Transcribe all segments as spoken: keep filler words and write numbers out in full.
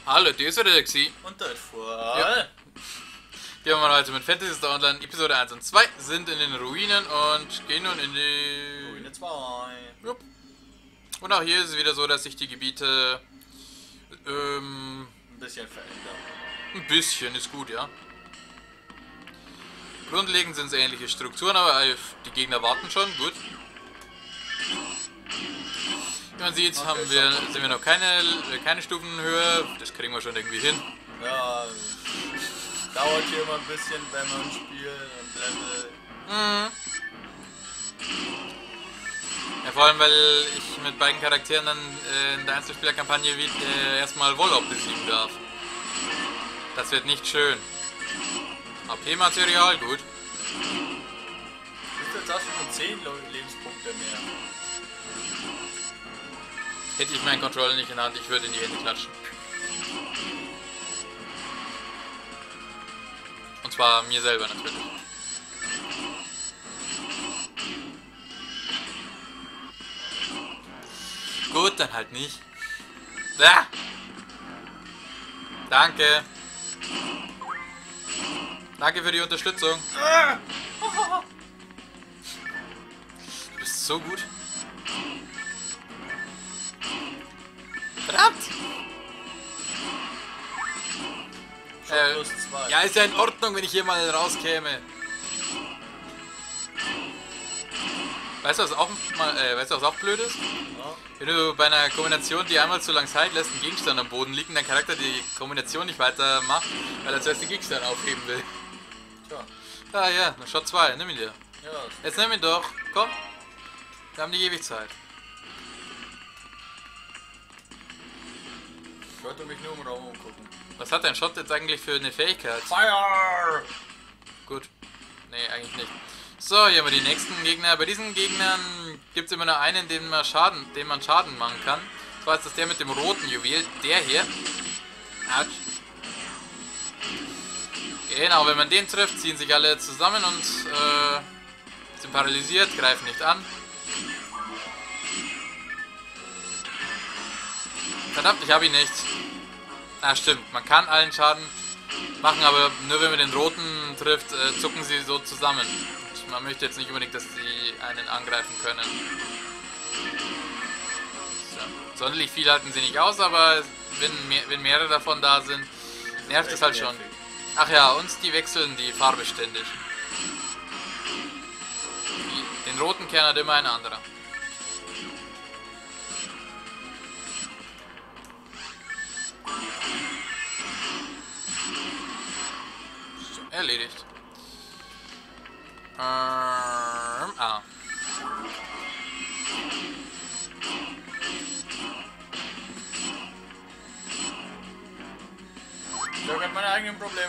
Hallo, die ist wieder der Xi. Und dort vor. Ja. Wir haben heute mit Fantasy Star Online Episode eins und zwei sind in den Ruinen und gehen nun in die... Ruine zwei. Jupp. Und auch hier ist es wieder so, dass sich die Gebiete ähm, Ein bisschen verändern. ein bisschen ist gut, ja. Grundlegend sind es ähnliche Strukturen, aber die Gegner warten schon, gut. Wie man sieht, Okay, haben wir, sind wir noch keine, keine Stufenhöhe, das kriegen wir schon irgendwie hin. Ja, dauert hier immer ein bisschen, wenn man spielt und Level. Mhm. Ja, vor allem, weil ich mit beiden Charakteren dann äh, in der Einzelspielerkampagne wie, äh, erstmal Wollop besiegen darf. Das wird nicht schön. A P-Material, gut. Du bist jetzt auch schon zehn Lebenspunkte mehr. Hätte ich meinen Controller nicht in der Hand, ich würde in die Hände klatschen. Und zwar mir selber natürlich. Gut, dann halt nicht. Ah! Danke. Danke für die Unterstützung. Du bist so gut. Verdammt! Äh, Äh, plus zwei. ja, ist ja in Ordnung, wenn ich hier mal rauskäme. Weißt du, was auch mal, äh, weißt du, was auch blöd ist? Ja. Wenn du bei einer Kombination, die einmal zu lang Zeit lässt, ein Gegenstand am Boden liegt und dein Charakter die Kombination nicht weitermacht, weil er zuerst den Gegenstand aufheben will. Tja. Ah ja, dann Shot zwei, nimm ihn dir. Ja, Jetzt nimm ihn doch, komm. Wir haben die ewig Zeit. ich wollte mich nur im Raum umgucken. Was hat dein Shot jetzt eigentlich für eine Fähigkeit? Fire! Gut. Nee, eigentlich nicht. So, hier haben wir die nächsten Gegner. Bei diesen Gegnern gibt es immer nur einen, den man Schaden, den man Schaden machen kann. Und zwar ist das der mit dem roten Juwel. Der hier. Autsch. Genau, wenn man den trifft, ziehen sich alle zusammen und äh, sind paralysiert, greifen nicht an. Verdammt, ich habe ihn nicht. Ah, stimmt. Man kann allen Schaden machen, aber nur wenn man den roten trifft, äh, zucken sie so zusammen. Und man möchte jetzt nicht unbedingt, dass sie einen angreifen können. So. Sonderlich viel halten sie nicht aus, aber wenn, mehr, wenn mehrere davon da sind, nervt es halt schon. Ach ja, und die wechseln die Farbe ständig. Die, den roten Kern hat immer ein anderer. Erledigt. Ähm, ah. Ich habe meine eigenen Probleme.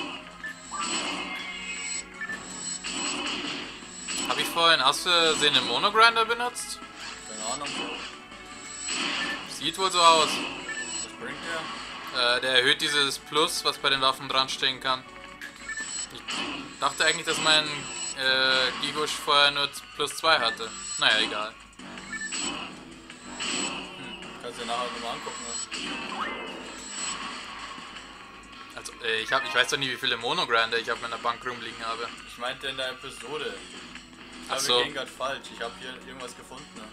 Habe ich vorhin aus Versehen den Monogrinder benutzt? Keine Ahnung. Sieht wohl so aus. Was bringt der? Äh, der erhöht dieses Plus, was bei den Waffen dran stehen kann. Ich dachte eigentlich, dass mein äh, Gigush vorher nur plus zwei hatte. Naja, egal. Hm. Kannst du dir nachher nochmal angucken. Ne? Also, äh, ich, hab, ich weiß doch nicht, wie viele Monogrinder ich auf meiner Bank rumliegen habe. Ich meinte in der Episode. Ach Aber so. wir gehen gerade falsch. Ich habe hier irgendwas gefunden. Ne?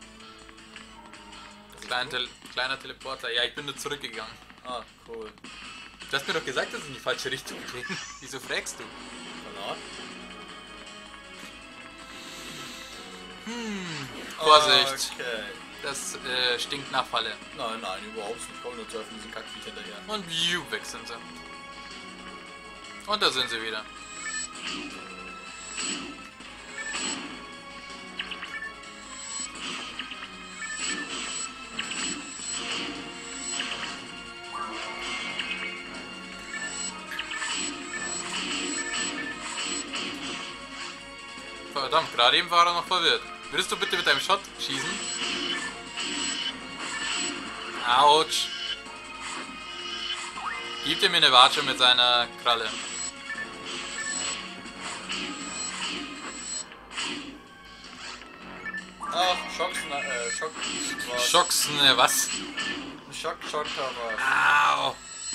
Klein Tele kleiner Teleporter. Ja, ich bin nur zurückgegangen. Ah, cool. Du hast mir doch gesagt, dass ich in die falsche Richtung gehe. Wieso fragst du? Verrat? Hm, Vorsicht. Okay. Das äh, stinkt nach Falle. Nein, nein, überhaupt nicht. Ich komme nur zu öffnen, diesen Kackviech hinterher. Und ju, weg sind sie. Und da sind sie wieder. Verdammt, gerade eben war er noch verwirrt. Würdest du bitte mit deinem Shot schießen? Autsch. Gibt er mir eine Watsche mit seiner Kralle. Ach, Schocks, äh, Schock. Was? Schocks, ne, was? Schock, Schock, was. Au!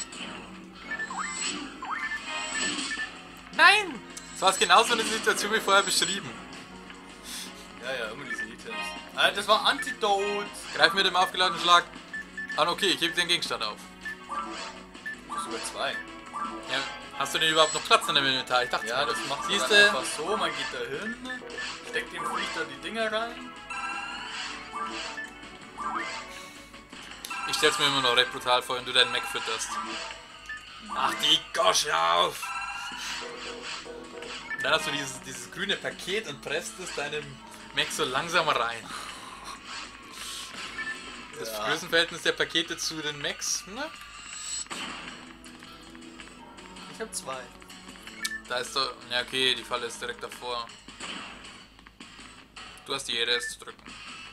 Nein! Das war genauso eine Situation wie vorher beschrieben. Ja, ja, immer diese Items. Ah, das war Antidote. Greif mit dem aufgeladenen Schlag. Ah, okay, ich hebe den Gegenstand auf. Das sind sogar zwei. Ja, hast du denn überhaupt noch Platz in dem Inventar? Ich dachte, Ja, das macht man siehst dann du? einfach so. Man geht da hin, steckt dem Viech da die Dinger rein. Ich stell's mir immer noch recht brutal vor, wenn du deinen Mac fütterst. Mach die Gosche auf! Und dann hast du dieses, dieses grüne Paket und presst es deinem Mac so langsam rein. Das Ja. Größenverhältnis der Pakete zu den Macs, ne? Ich hab zwei. Da ist doch. Ja, okay, die Falle ist direkt davor. Du hast die E R S zu drücken.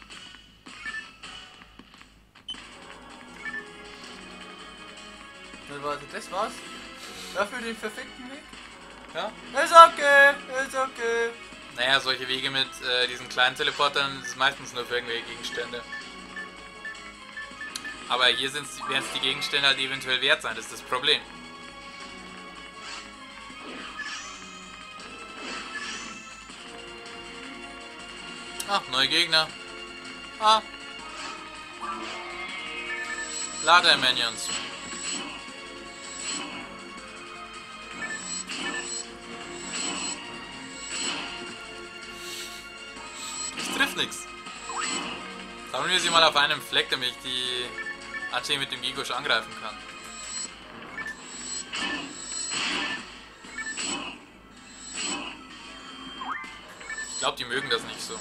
Na, warte, das war's? Dafür den verfickten Weg? Ja? Ist okay, ist okay. Naja, solche Wege mit äh, diesen kleinen Teleportern ist meistens nur für irgendwelche Gegenstände. Aber hier werden es die Gegenstände halt eventuell wert sein, das ist das Problem. Ah, neue Gegner. Ah. Lader-Minions. Ich triff nix. Sammeln wir sie mal auf einem Fleck, damit ich die Archie mit dem Gigosh angreifen kann. Ich glaube, die mögen das nicht so.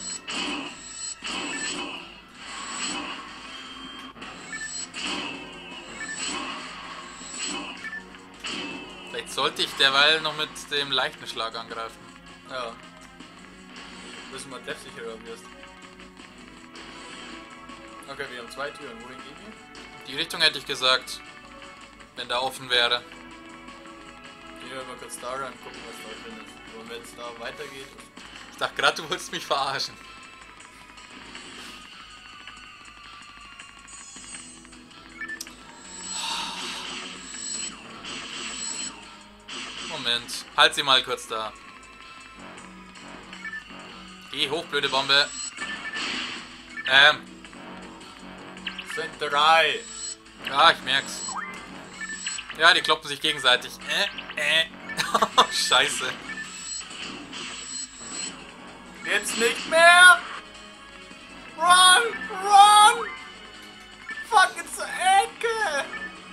Vielleicht sollte ich derweil noch mit dem leichten Schlag angreifen. Ja. Müssen wir treffsicherer wirst. Okay, wir haben zwei Türen. Wohin gehen wir? Die Richtung hätte ich gesagt, wenn da offen wäre. Gehen wir mal kurz da rein, gucken, was da drin ist. Und wenn es da weitergeht. Ich dachte gerade, du wolltest mich verarschen. Moment, halt sie mal kurz da. Geh hoch, blöde Bombe. Ähm, Es sind drei. ja, ich merk's. Ja, die kloppen sich gegenseitig. Äh, äh. Scheiße. Jetzt nicht mehr! Run! Run! Fuck, it's zur Ecke!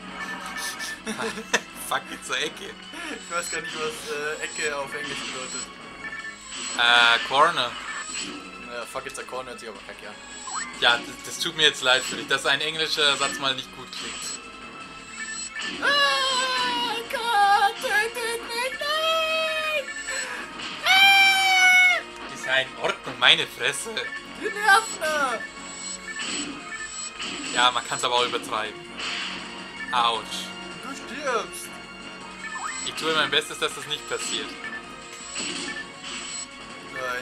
Fuck, geht zur Ecke. Ich weiß gar nicht, was äh, Ecke auf Englisch bedeutet. Äh, Corner. Naja, fuck, it's a corner, hört sich aber kacke an. Ja, das, das tut mir jetzt leid für dich, dass ein englischer Satz mal nicht gut klingt. Ah, Gott, tötet mich nicht! Ah, Ist ja in Ordnung, meine Fresse. die Nerven! Ja, man kann es aber auch übertreiben. Autsch. Du stirbst! Ich tue mein Bestes, dass das nicht passiert. Nein.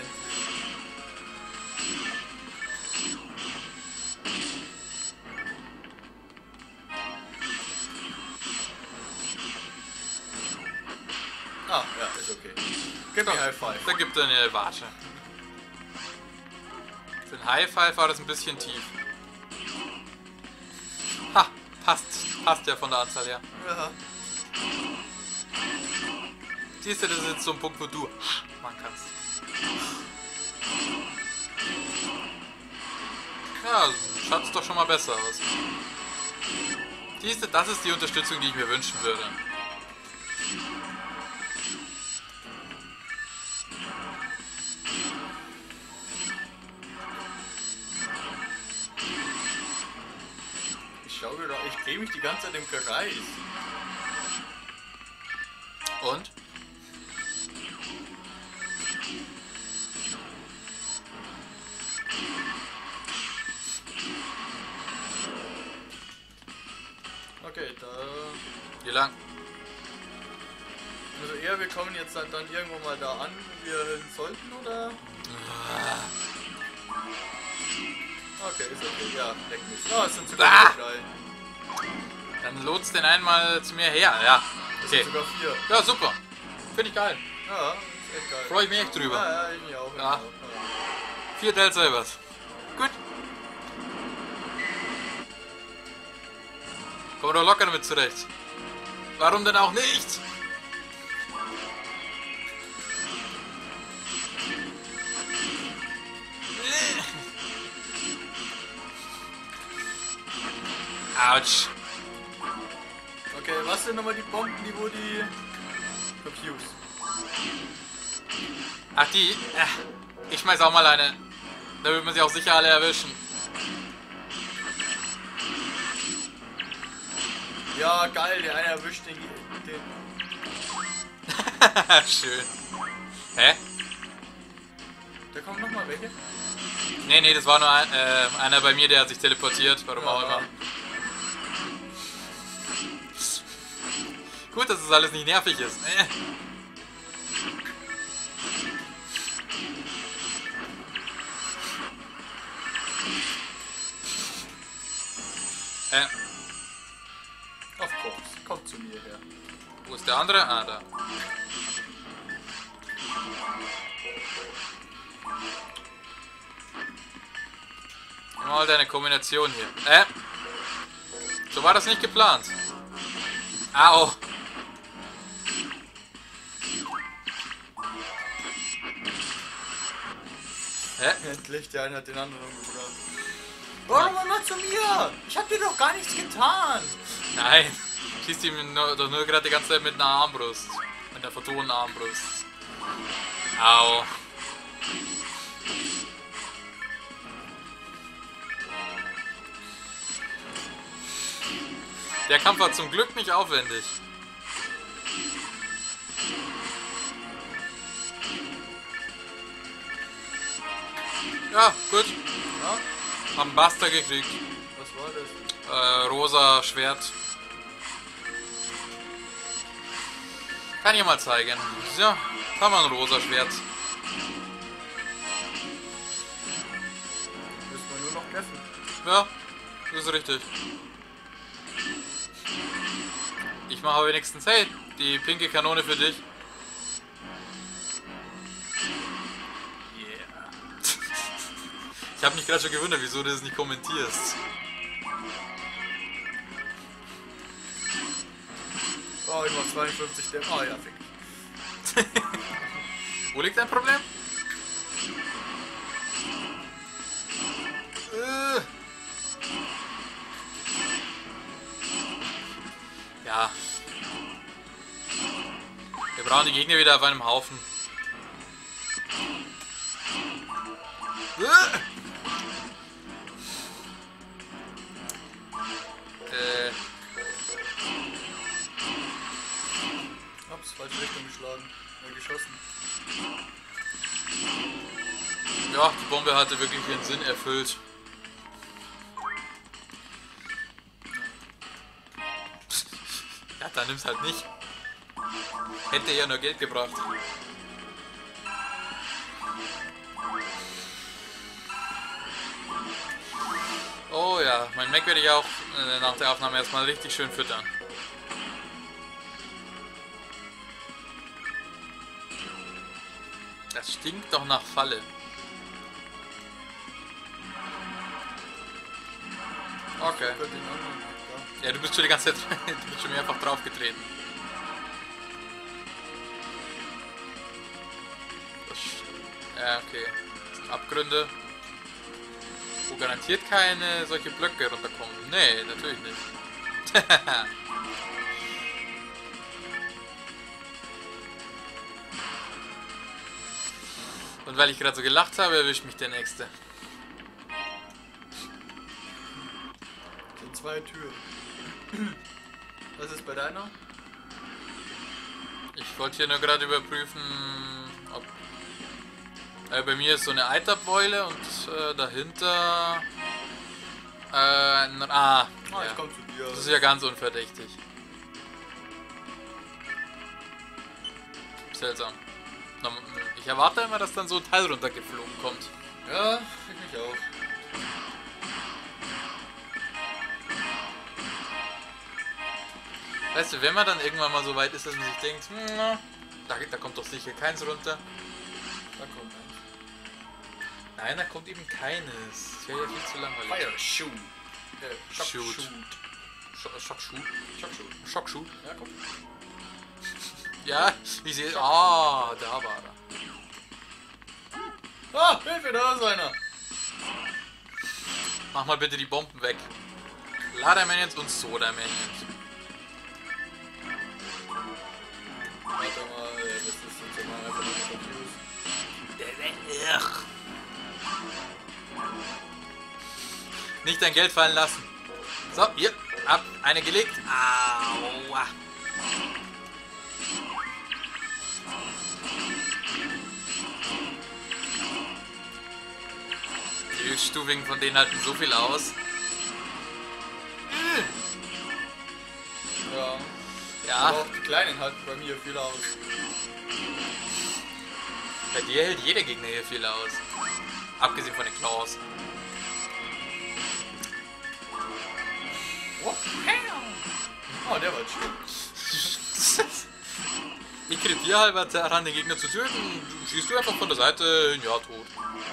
Ah, ja, ist okay. Gib mir High Five. Da gibt er eine Watsche. Für den High Five war das ein bisschen tief. Ha, passt. Passt ja von der Anzahl her. Ja. Siehst du, das ist jetzt so ein Punkt, wo du machen kannst. Ja, schaut's doch schon mal besser aus. Siehst du, das ist die Unterstützung, die ich mir wünschen würde. Ich schau mir da, ich drehe mich die ganze Zeit im Kreis. Und? Okay, da. Wie lang? Also eher, wir kommen jetzt dann, dann irgendwo mal da an, wo wir hin sollten, oder? Okay, ist okay, ja, leck mich. Ah, es sind sogar Ah! drei. Dann lotst den einmal zu mir her. Ja, Das okay. sind sogar vier. Ja, super. Finde ich geil. Ja, ist echt geil. Freue ich mich echt drüber. Ja, ja, ich mich auch. ich Ja. mich auch. Vier Teil Silbers. Gut. Kommen wir doch locker damit zurecht. Warum denn auch nicht? Autsch. Okay, was sind nochmal die Bomben, die wo die Computers? Ach die. Äh, ich schmeiß auch mal eine. Da wird man sie auch sicher alle erwischen. Ja, geil, der eine erwischt den. den Schön. Hä? da kommen nochmal welche? Nee, nee, das war nur ein, äh, einer bei mir, der hat sich teleportiert. Warum auch immer. Gut, dass das alles nicht nervig ist. Äh. Äh, Of course, kommt zu mir her. wo ist der andere? Ah, da. Mal deine Kombination hier. Äh. So war das nicht geplant. Au. Hä? Endlich, der eine hat den anderen umgebracht. Warum immer zu mir? Ich hab dir doch gar nichts getan. Nein. Schießt ihm nur, doch nur gerade die ganze Zeit mit einer Armbrust. Mit einer vertonten Armbrust. Au. Der Kampf war zum Glück nicht aufwendig. Ja, gut. Ja? Haben Buster gekriegt. Was war das? Äh, rosa Schwert. Kann ich mal zeigen. So, haben wir ein rosa Schwert. Müssen wir nur noch treffen. Ja, das ist richtig. Ich mache wenigstens, hey, die pinke Kanone für dich. Yeah. Ich habe mich gerade schon gewundert, wieso du das nicht kommentierst. Oh, ich mach zweiundfünfzig Damage. Oh ja, fick. Wo liegt dein Problem? Äh. Ja. Wir brauchen die Gegner wieder auf einem Haufen. Äh. Äh. Ups, falsche Richtung geschlagen. Äh, geschossen. Ja, die Bombe hatte wirklich ihren Sinn erfüllt. Ja, dann nimm's halt nicht. Hätte ja nur Geld gebracht. Oh ja, mein Mac werde ich auch äh, nach der Aufnahme erstmal richtig schön füttern. Das stinkt doch nach Falle. Okay. Gott, den anderen. Ja. Ja, du bist schon die ganze Zeit, du bist schon mehrfach draufgetreten. Das, ja, okay. Das sind Abgründe, wo garantiert keine solche Blöcke runterkommen. Nee, natürlich nicht. Und weil ich gerade so gelacht habe, erwischt mich der Nächste. Das sind zwei Türen. Was ist bei deiner? Ich wollte hier nur gerade überprüfen, ob... Äh, bei mir ist so eine Eiterbeule und äh, dahinter... Äh, ein... Ah, Ah, ja. ich komm zu dir. Das ist ja ganz unverdächtig. Seltsam. Ich erwarte immer, dass dann so ein Teil runtergeflogen kommt. Ja, ich mich auch. Weißt du, wenn man dann irgendwann mal so weit ist, dass man sich denkt, hm, da, da kommt doch sicher keins runter. Da kommt eins. Nein, da kommt eben keines. Das wäre ja viel zu langweilig. Fire Shoot. Äh, Shock Shoot. Shoot. Sch- Schockschuh. Shock Shoot. Schockschuh. Ja, komm. Ja, ich sehe. Ah, da war er. Ah, Hilfe, da ist einer. Mach mal bitte die Bomben weg. Lader-Minions und Soda-Minions. Warte mal, das ist jetzt mal einfach nur confused. Nicht dein Geld fallen lassen. So, hier, ab, eine gelegt. Aua. Die Höchststufigen von denen halten so viel aus. Ja. Ja, Aber auch die Kleinen halten bei mir viel aus. bei dir hält jeder Gegner hier viel aus. Abgesehen von den Claws. Oh, oh der war schön. Ich krepiere halber daran, den Gegner zu töten. Schießt du einfach von der Seite, ja, tot.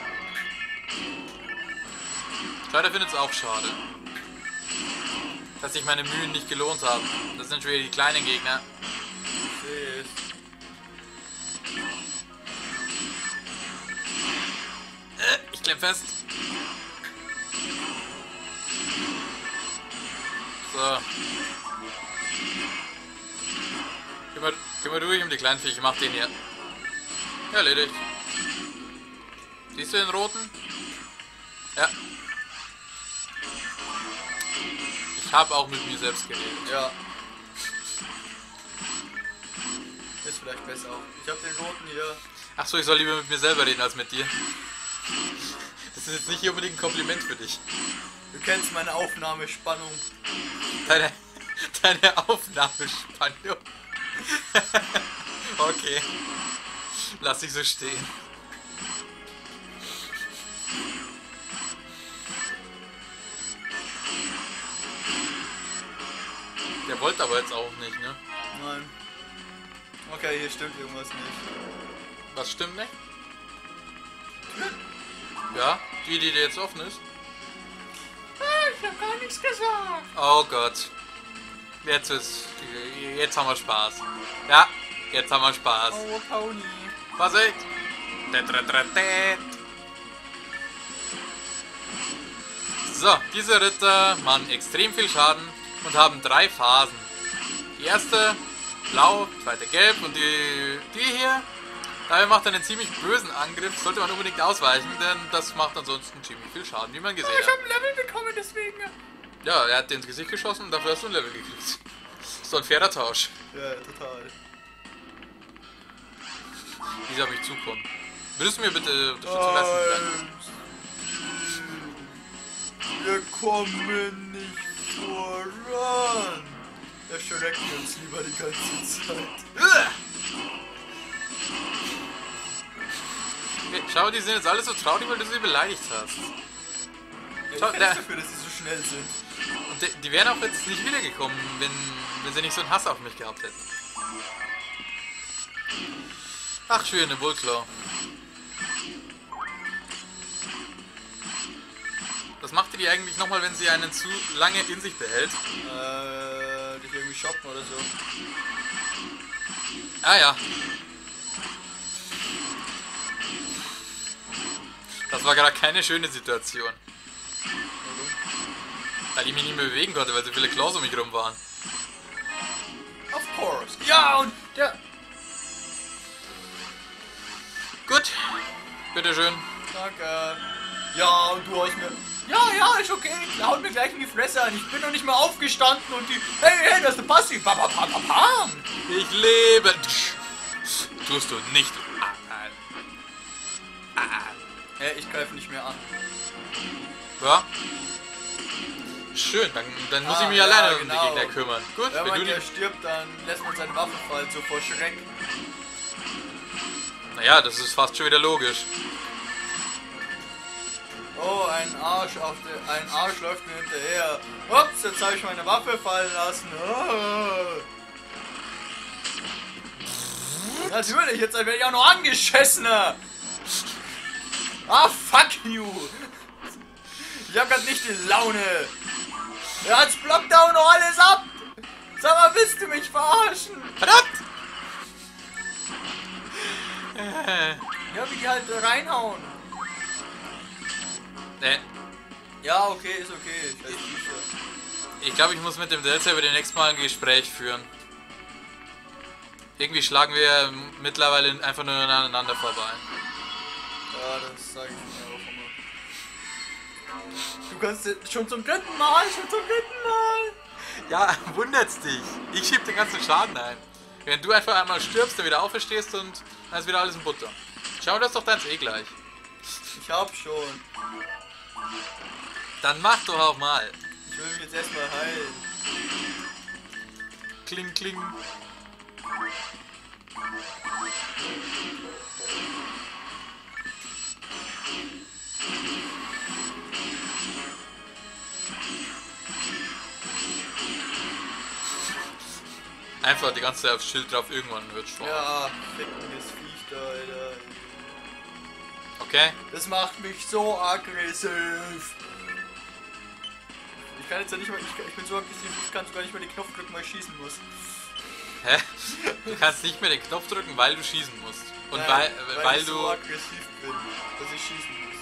Leider findet es auch schade, dass sich meine Mühen nicht gelohnt haben. Das sind schon wieder die kleinen Gegner. Ich sehe es. Äh, ich klemm fest. So. Kümmer, kümmer du dich um die kleinen Viecher, ich mach den hier. Erledigt. Siehst du den roten? Ja. Ich habe auch mit mir selbst geredet. Ja. Ist vielleicht besser auch. Ich habe den roten hier. Ach so, ich soll lieber mit mir selber reden als mit dir. Das ist jetzt nicht unbedingt ein Kompliment für dich. Du kennst meine Aufnahmespannung. Deine, deine Aufnahmespannung. Okay. Lass ich so stehen. Der wollte aber jetzt auch nicht, ne? Nein. Okay, hier stimmt irgendwas nicht. Was stimmt nicht? Ja, die, die jetzt offen ist. Ich hab gar nichts gesagt. Oh Gott. Jetzt ist. Jetzt haben wir Spaß. Ja, jetzt haben wir Spaß. Oh, Pony. Vorsicht! So, diese Ritter machen extrem viel Schaden und haben drei Phasen. Die erste blau, zweite gelb und die, die hier, daher macht er einen ziemlich bösen Angriff, sollte man unbedingt ausweichen, denn das macht ansonsten ziemlich viel Schaden, wie man gesehen Ich hab hat. ein Level bekommen, deswegen. Ja, er hat dir ins Gesicht geschossen und dafür hast du ein Level gekriegt. So ein fairer Tausch. Ja, total. Wie soll ich zukommen? Würdest du mir bitte Unterstützung lassen? Wir kommen nicht voran. Er schreckt uns lieber die ganze Zeit. Schau, die sind jetzt alle so traurig, weil du sie beleidigt hast. Ich Schau, bin der- dafür, dass sie so schnell sind. Und die, die wären auch jetzt nicht wiedergekommen, wenn, wenn sie nicht so einen Hass auf mich gehabt hätten. Ach, schöne Bullclaw. Was macht die eigentlich nochmal, wenn sie einen zu lange in sich behält? Äh, dich irgendwie shoppen oder so. Ah ja. Das war gerade keine schöne Situation. Weil ich mich nicht mehr bewegen konnte, weil so viele Claws um mich rum waren. Of course. Ja, und der... Gut. Bitteschön. Danke. Ja, und du hast mir... Ja, ja, ist okay. Haut mir gleich in die Fresse an. Ich bin noch nicht mal aufgestanden und die... Hey, hey, das ist der Passiv. Bam, bam, bam, bam, bam. Ich lebe. Tust du nicht. Hey, ich greife nicht mehr an. Ja. Schön, dann, dann muss Ah, ich mich ja, alleine genau. um die Gegner kümmern. Gut, Wenn wenn man du ja nicht... stirbt, dann lässt man seine Waffe fallen, so vor Schreck. Naja, das ist fast schon wieder logisch. Oh, ein Arsch auf der, ein Arsch läuft mir hinterher. Ups, jetzt habe ich meine Waffe fallen lassen. Oh. Natürlich, jetzt werde ich auch noch angeschissener. Ah, fuck you. Ich habe gerade nicht die Laune. Ja, jetzt blockt da auch noch alles ab. Sag mal, willst du mich verarschen? Verdammt! Ja, wie die halt reinhauen. Ne, Ja, okay, ist okay. Ich, weiß nicht. ich glaube, ich muss mit dem Delta über den nächsten Mal ein Gespräch führen. Irgendwie schlagen wir mittlerweile einfach nur aneinander vorbei. Ja, das sage ich mir auch immer. Du kannst schon zum dritten Mal, schon zum dritten Mal. Ja, wundert's dich. Ich schieb den ganzen Schaden ein. Wenn du einfach einmal stirbst, dann wieder auferstehst und dann ist wieder alles in Butter. Schau das doch dann eh gleich. Ich hab schon. Dann mach doch auch mal. Ich will mich jetzt erstmal heilen. Kling, kling. Einfach die ganze Zeit aufs Schild drauf, irgendwann wird's vor. Ja, fittiges Viech da, Alter. Okay? Das macht mich so aggressiv. Ich kann jetzt ja nicht mal, ich, ich bin so aggressiv, ich kann sogar nicht mehr den Knopf drücken, weil ich schießen muss. Hä? Du kannst nicht mehr den Knopf drücken, weil du schießen musst. Und Nein, weil, weil, weil ich du... so aggressiv bin, dass ich schießen muss.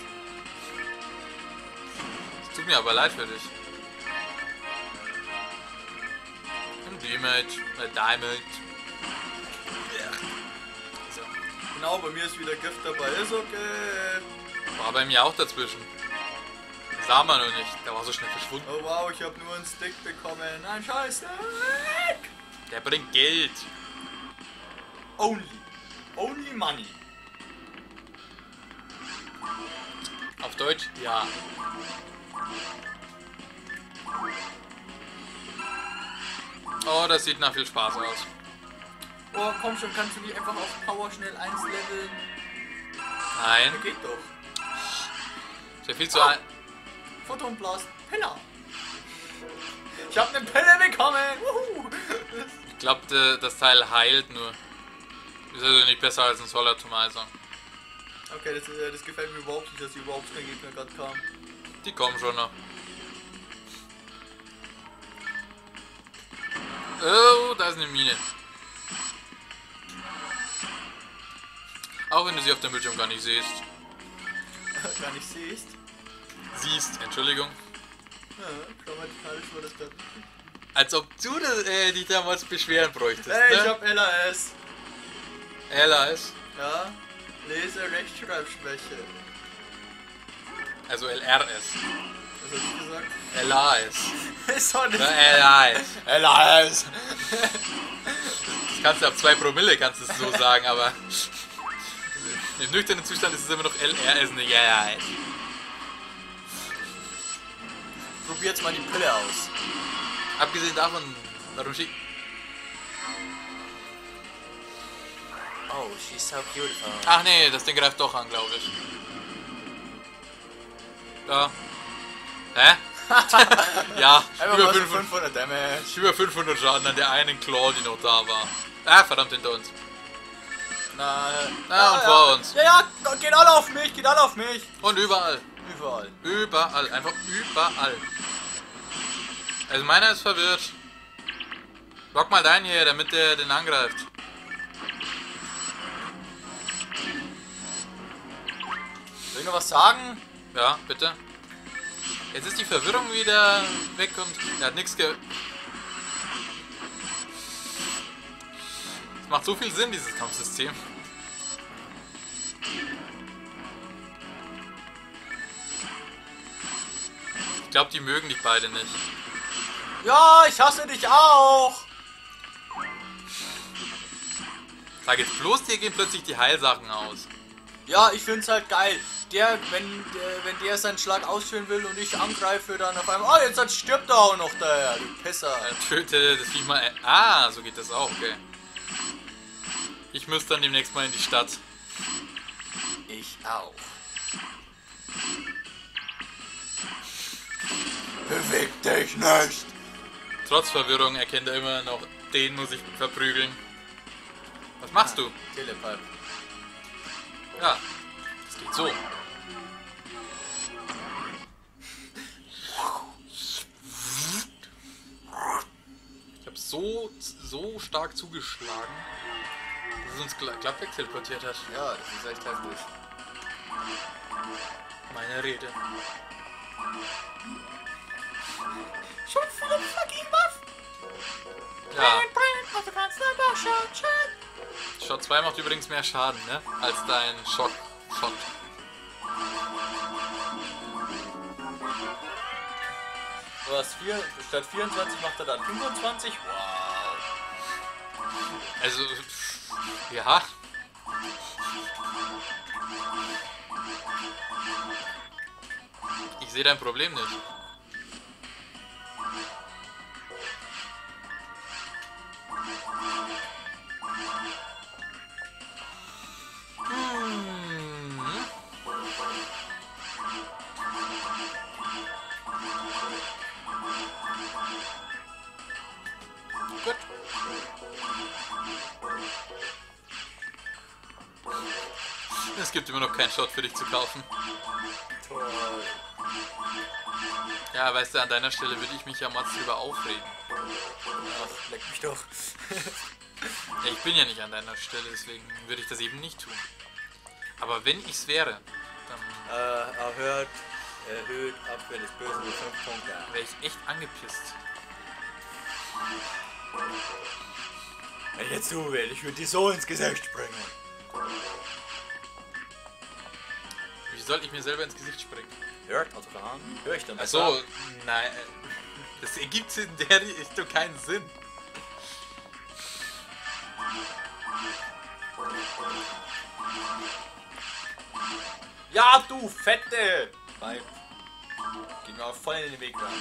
Es tut mir aber leid für dich. Ein Damage, ein Diamond. So. Genau, bei mir ist wieder Gift dabei, ist okay. War bei mir auch dazwischen. Sah man noch nicht, der war so schnell verschwunden. Oh wow, ich habe nur einen Stick bekommen. Ein scheiß Stick. Der bringt Geld. Only. Only money. Auf Deutsch? Ja. Oh, das sieht nach viel Spaß aus. Oh, komm schon, kannst du nicht einfach auf Power schnell eins leveln? Nein. Ja, geht doch. Ist ja viel zu... Ah. ein Photonblast. Pille. Ich hab eine Pille bekommen. Wuhu. Ich glaube, das Teil heilt nur. Ist also nicht besser als ein Soul Atomizer. Okay, das, äh, das gefällt mir überhaupt nicht, dass hier überhaupt kein Gegner gerade kam. Die kommen schon noch. Oh, da ist eine Mine. Auch wenn du sie auf dem Bildschirm gar nicht siehst. Gar nicht siehst. Siehst, Entschuldigung. Ja, grammatikalisch war das gerade. Als ob du das, äh, dich damals beschweren bräuchtest. Hey, ne? ich hab L A S. L A S. Ja, Lese-Rechtschreibschwäche. Also L R S. Was hab ich gesagt? L A S. Ist doch nicht. Ja, L A S. L A S. Das kannst du ab zwei Promille kannst du es so sagen, aber im nüchternen Zustand ist es immer noch L R S, nicht L A S. Probier jetzt mal die Pille aus. Abgesehen davon, warum schick... Oh, she's so beautiful. Ach nee, das Ding greift doch an, glaube ich. Ja. Hä? Ja, Einfach über mal so fünfhundert, fünfhundert Damage. über fünfhundert Schaden an der einen Claw, die noch da war. Ah, verdammt, hinter uns. Na, Ah, und vor uns. Ja, ja, geht alle auf mich, geht alle auf mich. Und überall. Überall. Überall, einfach überall. Also meiner ist verwirrt. Lock mal deinen hier, damit der den angreift. Soll ich noch was sagen? Ja, bitte. Jetzt ist die Verwirrung wieder weg und er hat nichts ge... Es macht so viel Sinn, dieses Kampfsystem. Ich glaube, die mögen dich beide nicht. Ja, ich hasse dich auch. Sag jetzt bloß, dir gehen plötzlich die Heilsachen aus. Ja, ich find's halt geil. Der, wenn der, wenn der seinen Schlag ausführen will und ich angreife, dann auf einmal, oh, jetzt stirbt er auch noch der, du Pisser. Er töte das Viech mal... Ah, so geht das auch, okay. Ich müsste dann demnächst mal in die Stadt. Ich auch. Beweg dich nicht! Trotz Verwirrung erkennt er immer noch, den muss ich verprügeln. Was machst du? Telepath. Ja, das geht so. Ich habe so, so stark zugeschlagen, dass es uns glatt wegteleportiert hat. Ja, das ist echt heftig. Meine Rede. Schon viele fucking Buff! Ja. Shot zwei macht übrigens mehr Schaden, ne? Als dein Schock. Shot. Du hast vier, statt vierundzwanzig macht er dann fünfundzwanzig. Wow. Also, ja. Ich sehe dein Problem nicht. Hm. Gut. Es gibt immer noch keinen Shot für dich zu kaufen. Toll. Ja, weißt du, an deiner Stelle würde ich mich ja mal drüber aufregen. Ach, leck mich doch. Ja, ich bin ja nicht an deiner Stelle, deswegen würde ich das eben nicht tun. Aber wenn ich's wäre, dann Äh, erhöht, erhöht Abwehr des Bösen um fünf Punkte. wäre ich echt angepisst. Wenn ich jetzt so will, ich würde dir so ins Gesicht springen. Wie soll ich mir selber ins Gesicht springen? Hört, also an, höre ich dann Ach besser? so, nein, das ergibt in der Richtung keinen Sinn. Ja, du fette Weib. Geh mir auch voll in den Weg da.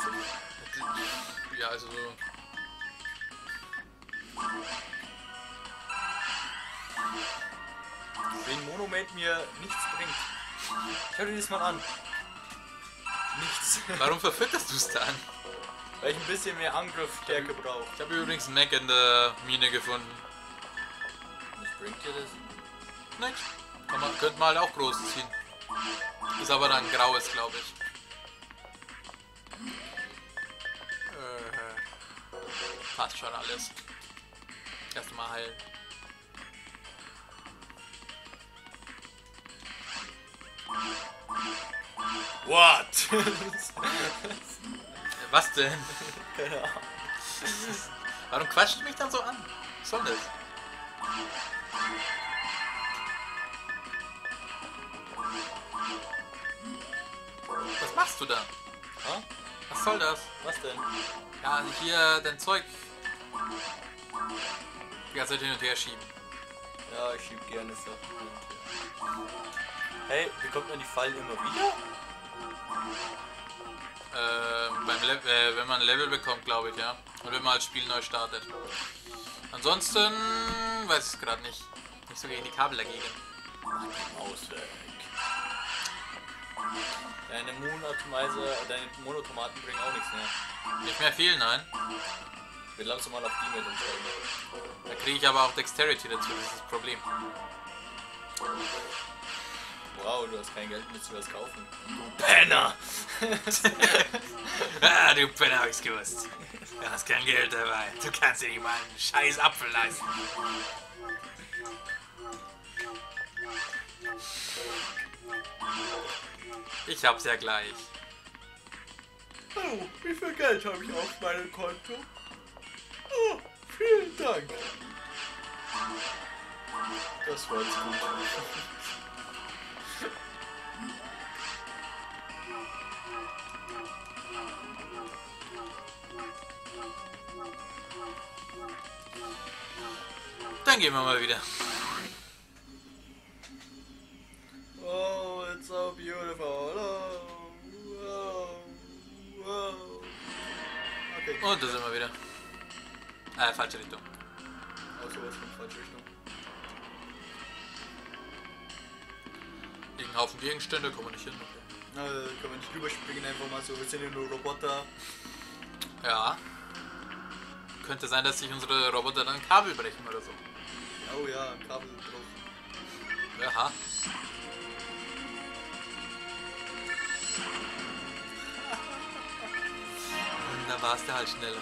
Ja, also... Wenn Monument mir nichts bringt. Schau dir das mal an. Nichts. Warum verfütterst du es dann? Weil ich ein bisschen mehr Angriffsstärke brauche. Ich habe übrigens einen Mac in der Mine gefunden. Was bringt dir das? Nichts. Kann man, könnte man halt auch groß ziehen. Ist aber dann graues, glaube ich. Äh, passt schon alles. Erstmal heilen. What? Was denn? Keine Ahnung. Warum quatscht du mich dann so an? Was soll das? Was machst du da? Ha? Was soll das? Was denn? Ja, hier dein Zeug. Die ganze Zeit hin und her schieben. Ja, ich schieb gerne Sachen. Hey, bekommt man die Fallen immer wieder? Ähm, beim Le äh, wenn man ein Level bekommt, glaube ich, ja. Und wenn man das Spiel neu startet. Ansonsten weiß ich es gerade nicht. Nicht so gegen die Kabel dagegen. Maus weg. Deine Moonatomizer, deine Monotomaten bringen auch nichts mehr. Nicht mehr viel, nein. Wir lassen mal auf die mit umsteigen. Da kriege ich aber auch Dexterity dazu, das ist das Problem. Wow, du hast kein Geld, willst du was kaufen? Du Penner! Ah, du Penner, hab ich's gewusst. Du hast kein Geld dabei. Du kannst dir nicht mal einen scheiß Apfel leisten. Ich hab's ja gleich. Oh, wie viel Geld habe ich auf meinem Konto? Oh, vielen Dank. Das war jetzt gut. Dann gehen wir mal wieder. Oh, it's so beautiful. Oh, wow, wow. Okay. Und da sind wir wieder. Äh, falsche Richtung. Oh, sowas von falsche Richtung. Liegen Haufen Gegenstände, kommen wir nicht hin. Na, kann man nicht rüberspringen, einfach mal so, wir sind ja nur Roboter. Ja. Könnte sein, dass sich unsere Roboter dann Kabel brechen oder so. Oh ja, Kabelbruch. Aha. Und da war es der halt schneller.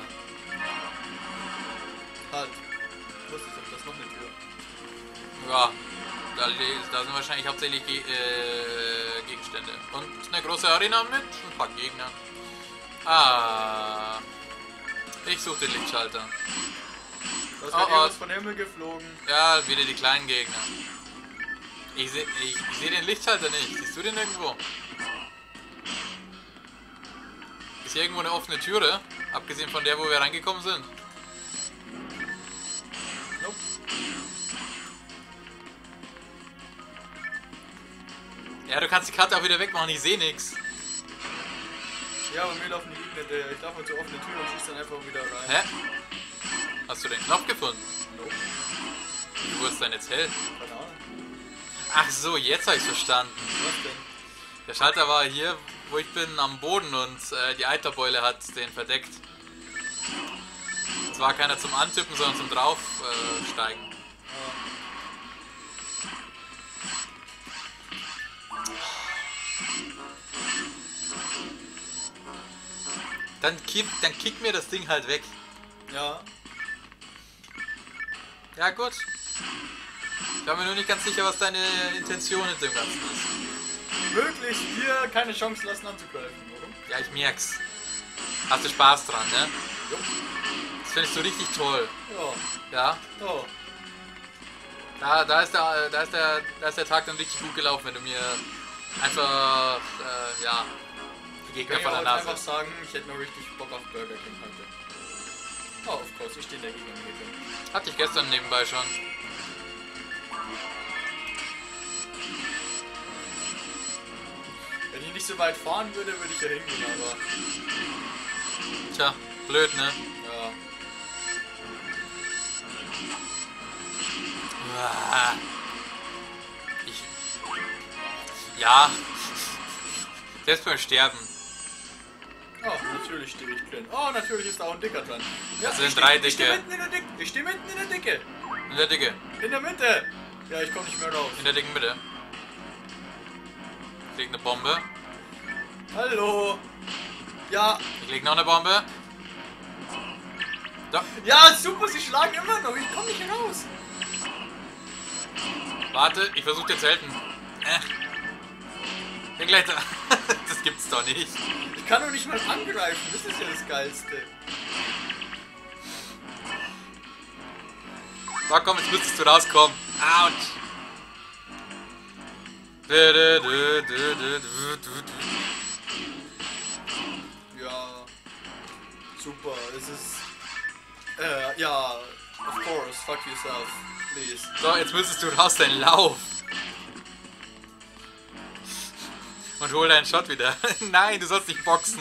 Halt. Was ist das? Das ist noch eine Tür. Ja. Da, da sind wahrscheinlich hauptsächlich Ge äh, Gegenstände. Und eine große Arena mit ein paar Gegner. Ah. Ich suche den Lichtschalter. Da ist Oh, oh, oh. was von Himmel geflogen. Ja, wieder die kleinen Gegner. Ich sehe ich, ich seh den Lichtschalter nicht. Siehst du den irgendwo? Ist hier irgendwo eine offene Türe? Abgesehen von der, wo wir reingekommen sind. Nope. Ja, du kannst die Karte auch wieder wegmachen. Ich sehe nichts. Ja, aber mir laufen die Gegner, der, ich laufe halt zur offenen Tür und schieße dann einfach wieder rein. Hä? Hast du den Knopf gefunden? Nope. Wie wurde es denn jetzt hell? Keine Ahnung. Ach so, jetzt habe ich verstanden. Was denn? Der Schalter war hier, wo ich bin, am Boden und äh, die Eiterbeule hat den verdeckt. Es war keiner zum Antippen, sondern zum Draufsteigen. Äh, dann, kipp, dann kick mir das Ding halt weg. Ja. Ja gut. Ich war mir nur nicht ganz sicher, was deine Intention in dem Ganzen ist. Möglichst hier keine Chance lassen anzugreifen, oder? Ja, ich merk's. Hast du Spaß dran, ne? Jo. Das findest du richtig toll. Ja. Ja? Oh. Da, da, ist der, da, ist der, da ist der Tag dann richtig gut gelaufen, wenn du mir einfach, äh, ja, die Gegner Ich von kann der ja auch Nase. einfach sagen, ich hätte noch richtig Bock auf Burger King heute. Oh, of course, ich stehe in der Gegend mit. Hatte ich gestern nebenbei schon. Wenn ich nicht so weit fahren würde, würde ich ja hingehen, aber... Tja, blöd, ne? Ja. Uah. Ich. Ja. Selbst beim Sterben. Oh, natürlich stehe ich drin. Oh, natürlich ist da auch ein Dicker dran. Ja, Das sind ich drei steh, ich stehe Dicke. mitten in der Dicke. Ich stehe mitten in der Dicke. In der Dicke. In der Mitte. Ja, ich komme nicht mehr raus. In der dicken Mitte. Ich leg eine Bombe. Hallo. Ja. Ich leg noch eine Bombe. So. Ja, super, sie schlagen immer noch. Ich komme nicht raus. Warte, ich versuche dir zu helfen. Äh. Bin gleich da. Das gibt's doch nicht. Ich kann doch nicht mal angreifen. Das ist ja das Geilste. So, komm, jetzt müsstest du rauskommen. Autsch. Du, du, du, du, du, du, du. Ja. Super. Es ist... Äh, ja. Of course. Fuck yourself. Please. So, jetzt müsstest du raus, dein Lauf. Und hol deinen Shot wieder. Nein, du sollst nicht boxen.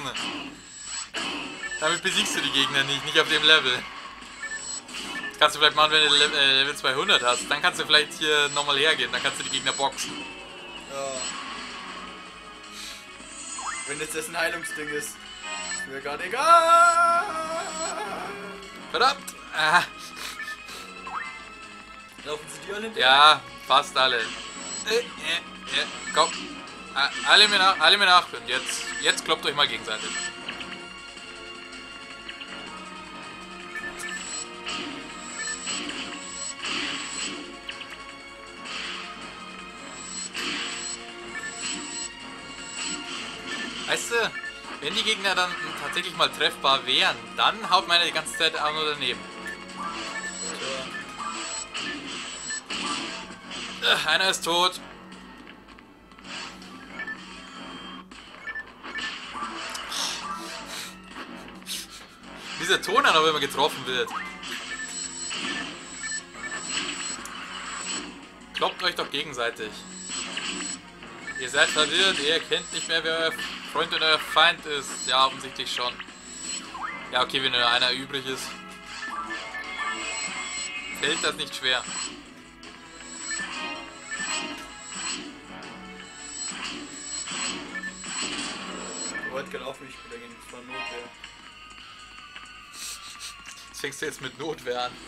Damit besiegst du die Gegner nicht, nicht auf dem Level. Das kannst du vielleicht machen, wenn du Le äh, Level zweihundert hast. Dann kannst du vielleicht hier nochmal hergehen, dann kannst du die Gegner boxen. Ja. Wenn jetzt das ein Heilungsding ist, ist mir gar egal. Verdammt! Ah. Laufen sie dir alle hinterher? Ja, fast alle. Äh, äh, äh, komm. Ah, alle mir nach, alle mir nach. Und jetzt, jetzt kloppt euch mal gegenseitig. Weißt du, wenn die Gegner dann tatsächlich mal treffbar wären, dann haut meine die ganze Zeit auch nur daneben. Ja. Äh, einer ist tot. Dieser Ton an, wenn man getroffen wird. Kloppt euch doch gegenseitig. Ihr seid verwirrt, ihr erkennt nicht mehr, wer euer Freund und euer Feind ist. Ja, offensichtlich schon. Ja, okay, wenn nur einer übrig ist. Fällt das nicht schwer. weit gelaufen, ich bin jetzt von Notwehr. Was fängst du jetzt mit Notwehr an?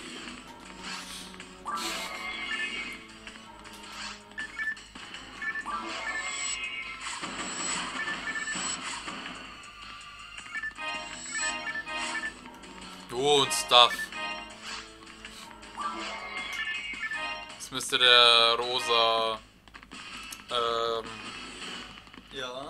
Oh, und Stuff. Das müsste der rosa... Ähm... Ja.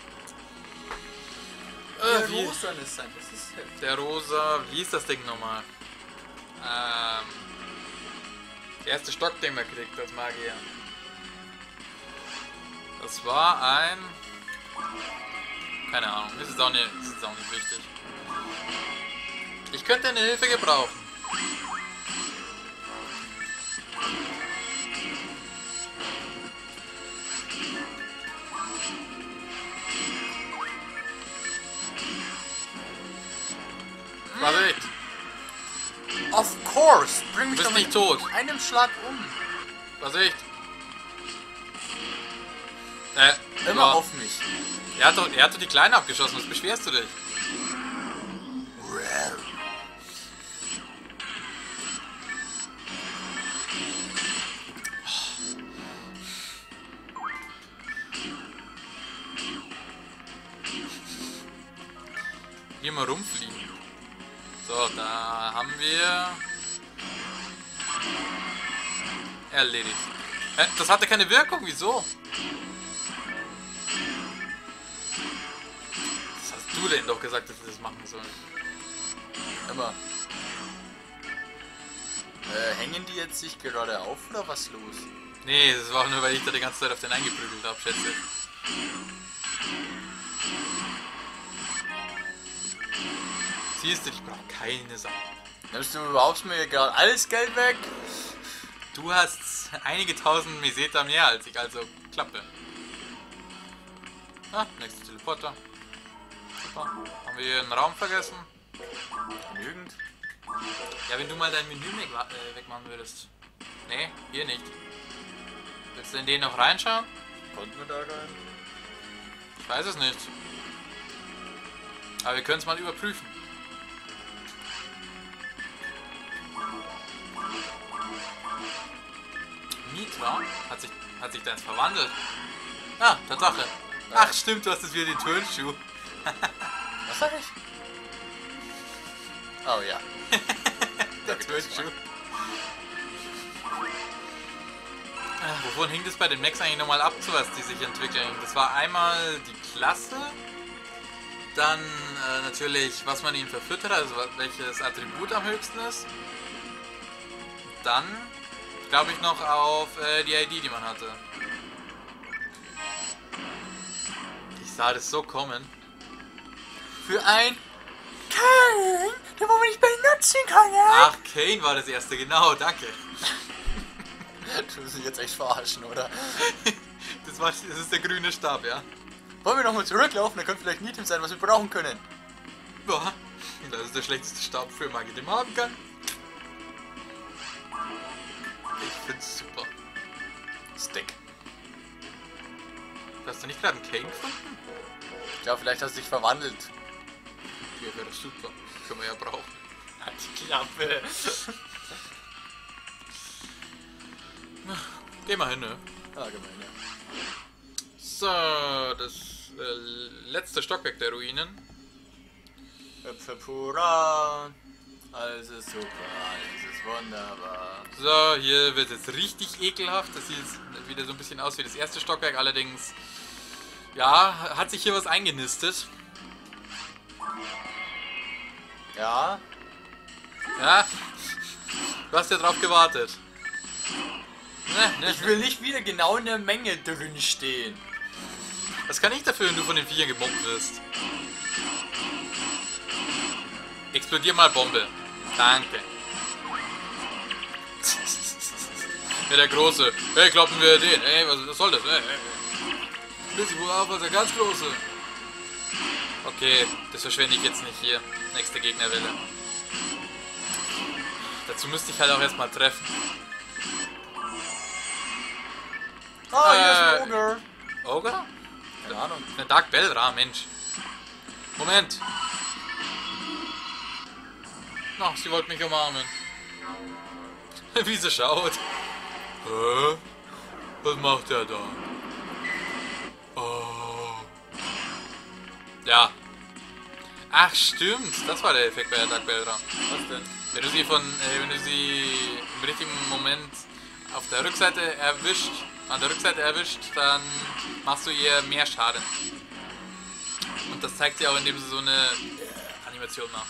Äh, Der wie, rosa ist sein, das ist heftig. der rosa... Wie ist das Ding nochmal? Ähm... Das erste Stock, den man kriegt als Magier. Das war ein... Keine Ahnung, das ist auch nicht, das ist auch nicht wichtig. Ich könnte eine Hilfe gebrauchen. Warte, Of course! Bring du mich bist doch nicht mit tot. einem Schlag um. Was echt? Äh, Immer ja. auf mich. Er hat, doch, er hat doch die Kleine abgeschossen, was beschwerst du dich? Hier mal rumfliegen. So, da haben wir... Erledigt. Hä, das hatte keine Wirkung, wieso? Was hast du denn doch gesagt, dass wir das machen sollen? Immer. Äh, hängen die jetzt sich gerade auf oder was los? Nee, das war nur, weil ich da die ganze Zeit auf den eingeprügelt habe, schätze ich. Siehst du, ich brauche keine Sachen. Nimmst du überhaupt mir gerade alles Geld weg? Du hast einige tausend Meseta mehr als ich, also Klappe. Ah, nächster Teleporter. Super. Haben wir hier einen Raum vergessen? Genügend. Ja, wenn du mal dein Menü weg, äh, wegmachen würdest. Nee, hier nicht. Willst du in den noch reinschauen? Konnten wir da rein? Ich weiß es nicht. Aber wir können es mal überprüfen. Mitra? Hat sich, hat sich da jetzt verwandelt? Ah, Tatsache. Ach stimmt, du hast jetzt wieder den Turnschuh. Was sag ich? Oh ja. Der Turnschuh. Ah, wovon hing das bei den Max eigentlich nochmal ab, zu was die sich entwickeln? Das war einmal die Klasse, dann äh, natürlich, was man ihnen verfüttert, also welches Attribut am höchsten ist. Dann glaube ich noch auf äh, die I D, die man hatte. Ich sah das so kommen. Für ein Kane, der wo man nicht benutzen kann, ja? Ach, Kane war das erste, genau, danke. Du willst mich jetzt echt verarschen, oder? Das, war, das ist der grüne Stab, ja. Wollen wir nochmal zurücklaufen? Da könnte vielleicht ein Item sein, was wir brauchen können. Ja, das ist der schlechteste Stab für Magie, den man haben kann. Ich find's super. Stick. Hast du nicht gerade einen Kane gefunden? Ja, vielleicht hast du dich verwandelt. Ja, wäre super. Können wir ja brauchen. Halt die Klappe. Geh mal hin, ne? Allgemein, ja. So, das äh, letzte Stockwerk der Ruinen. Öpfe pura. Alles ist super, alles ist wunderbar. So, hier wird es richtig ekelhaft. Das sieht jetzt wieder so ein bisschen aus wie das erste Stockwerk. Allerdings, ja, hat sich hier was eingenistet. Ja? Ja, du hast ja drauf gewartet. Ne, ne, Ich will nicht wieder genau in der Menge drin stehen. Was kann ich dafür, wenn du von den Viechern gemobbt wirst? Explodier mal Bombe. Danke. Ja, der Große. Hey, kloppen wir den. Ey, was, was soll das? Ey, ey. Bisschen wohl auf, was der ganz Große. Okay, das verschwende ich jetzt nicht hier. Nächste Gegnerwelle. Dazu müsste ich halt auch erstmal treffen. Ah, hier Äh, ist ein Ogre. Ogre? Keine Ahnung. Eine Dark Belra, Mensch. Moment. Ach, sie wollte mich umarmen. Wie sie schaut. Hä? Was macht er da? Oh. Ja. Ach, stimmt. Das war der Effekt bei der Dark Belra. Was denn? Wenn du sie von, äh, wenn du sie im richtigen Moment auf der Rückseite erwischt, an der Rückseite erwischt, dann machst du ihr mehr Schaden. Und das zeigt sie auch, indem sie so eine Animation macht.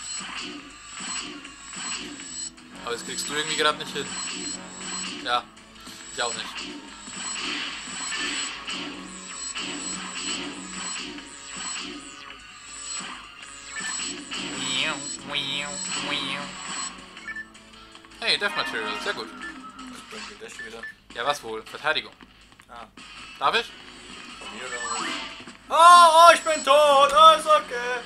Aber das kriegst du irgendwie gerade nicht hin. Ja, ich auch nicht. Hey, Death Material, sehr gut. Was bringt das wieder? Ja, was wohl? Verteidigung. Ah. Darf ich? Von mir aus. Oh, oh, ich bin tot. Oh, ist okay.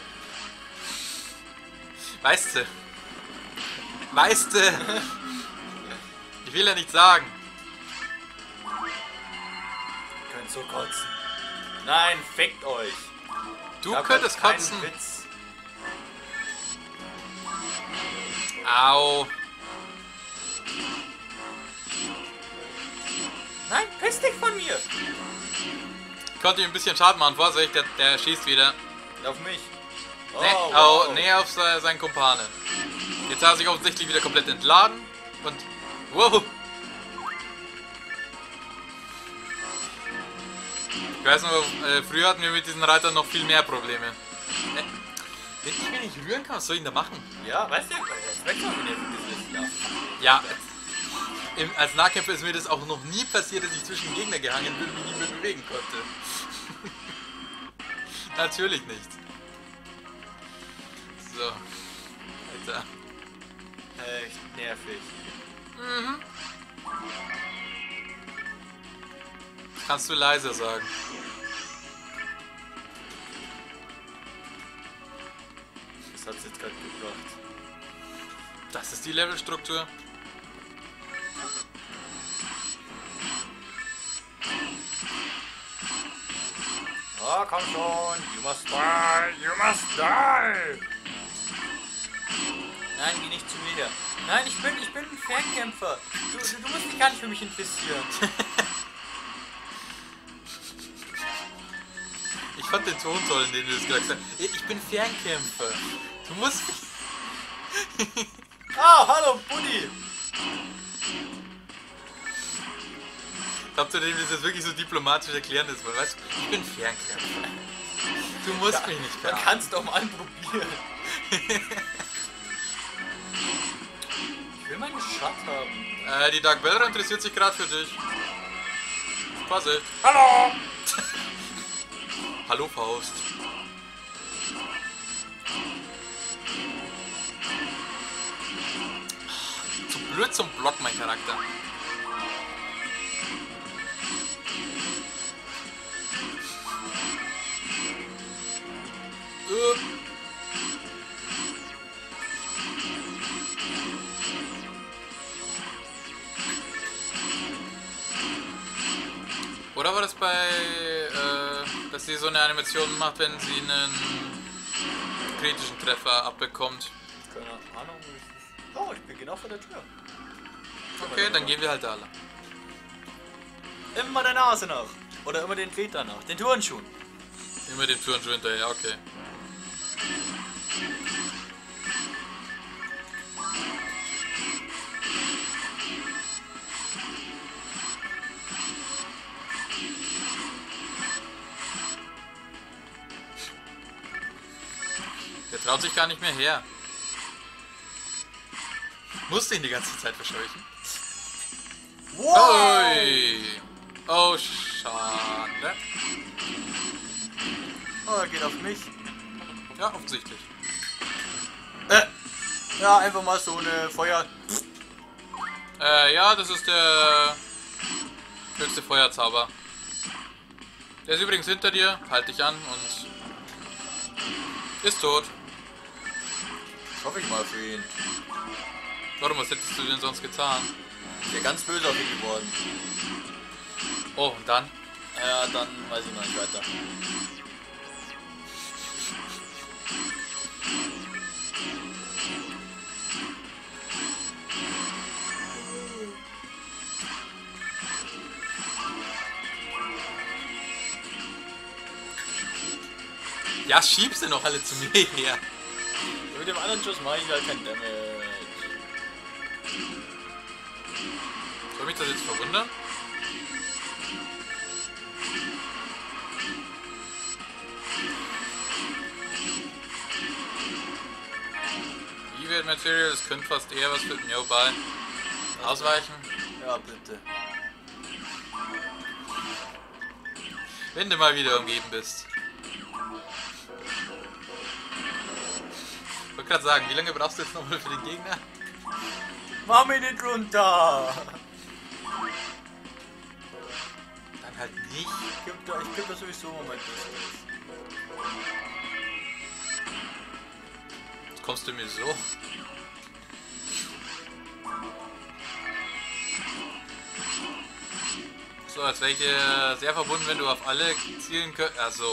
Weißt du? Weißt du? Ich will ja nicht sagen. Ihr könnt so kotzen. Nein, fickt euch. Du Ich hab könntest halt kotzen. keinen Witz. Au. Nein, piss dich von mir. Ich konnte ihm ein bisschen Schaden machen. Vorsicht, der, der schießt wieder. Auf mich. Oh, Nee, wow. au, nee, auf se- seinen Kumpanen. Jetzt hat er sich offensichtlich wieder komplett entladen. Und... Wow. Ich weiß noch, äh, früher hatten wir mit diesen Reitern noch viel mehr Probleme. Äh, wenn ich mich nicht rühren kann, was soll ich denn da machen? Ja, weißt du, jetzt weg von mir dieses Ja, im, als Nahkämpfer ist mir das auch noch nie passiert, dass ich zwischen Gegner gehangen bin und mich nicht mehr bewegen konnte. Natürlich nicht. So. Alter. Echt nervig. Mhm. Kannst du leiser sagen. Das hat's jetzt gerade gebracht. Das ist die Levelstruktur. Oh, komm schon. You must die. You must die. Nein, geh nicht zu mir her. Nein, ich bin, ich bin ein Fernkämpfer. Du, du, du musst dich gar nicht für mich interessieren. Ich fand den Ton toll, in dem du das gesagt hast. Ich bin Fernkämpfer. Du musst mich... Ah, hallo, Buddy. Ich glaube, zu dem ist das wirklich so diplomatisch erklären, dass man weiß, ich bin Fernkämpfer. Du musst Ja, mich nicht man fern. kann's doch mal probieren. Ich will meinen Shot haben. Äh, die Dark Belra interessiert sich gerade für dich. Vorsicht. Hallo. Hallo Faust. Zu blöd zum Block, mein Charakter. Äh. Oder war das bei, äh, dass sie so eine Animation macht, wenn sie einen kritischen Treffer abbekommt? Keine Ahnung, wie ist das? Oh, ich bin genau vor der Tür. Okay, dann gehen wir halt alle. Immer der Nase nach. Oder immer den Treter nach. Den Turnschuhen. Immer dem Turnschuh hinterher, okay. Der traut sich gar nicht mehr her. Musste ihn die ganze Zeit verscheuchen. Wow! Ui. Oh, schade. Oh, er geht auf mich. Ja, offensichtlich. Äh. Ja, einfach mal so eine Feuer... Äh, ja, das ist der höchste Feuerzauber. Der ist übrigens hinter dir, halt dich an und ist tot. Das hoffe ich mal für ihn. Warum, was hättest du denn sonst getan? Ich wäre ganz böse auf ihn geworden. Oh, und dann? Ja, dann weiß ich noch nicht weiter. Ja, schieb sie noch alle zu mir her. Mit dem anderen Schuss mache ich halt kein Damage. Soll mich das jetzt verwundern? Evade Material, das könnte fast eher was mit mir bei. Ausweichen. Ja, bitte. Wenn du mal wieder umgeben bist. Ich wollte gerade sagen, wie lange brauchst du jetzt nochmal für den Gegner? Mach mich nicht runter! Dann halt nicht. Ich geb da, ich geb da sowieso mal mein Bestes. Jetzt kommst du mir so. So, jetzt wäre ich dir sehr verbunden, wenn du auf alle zielen könntest. Achso.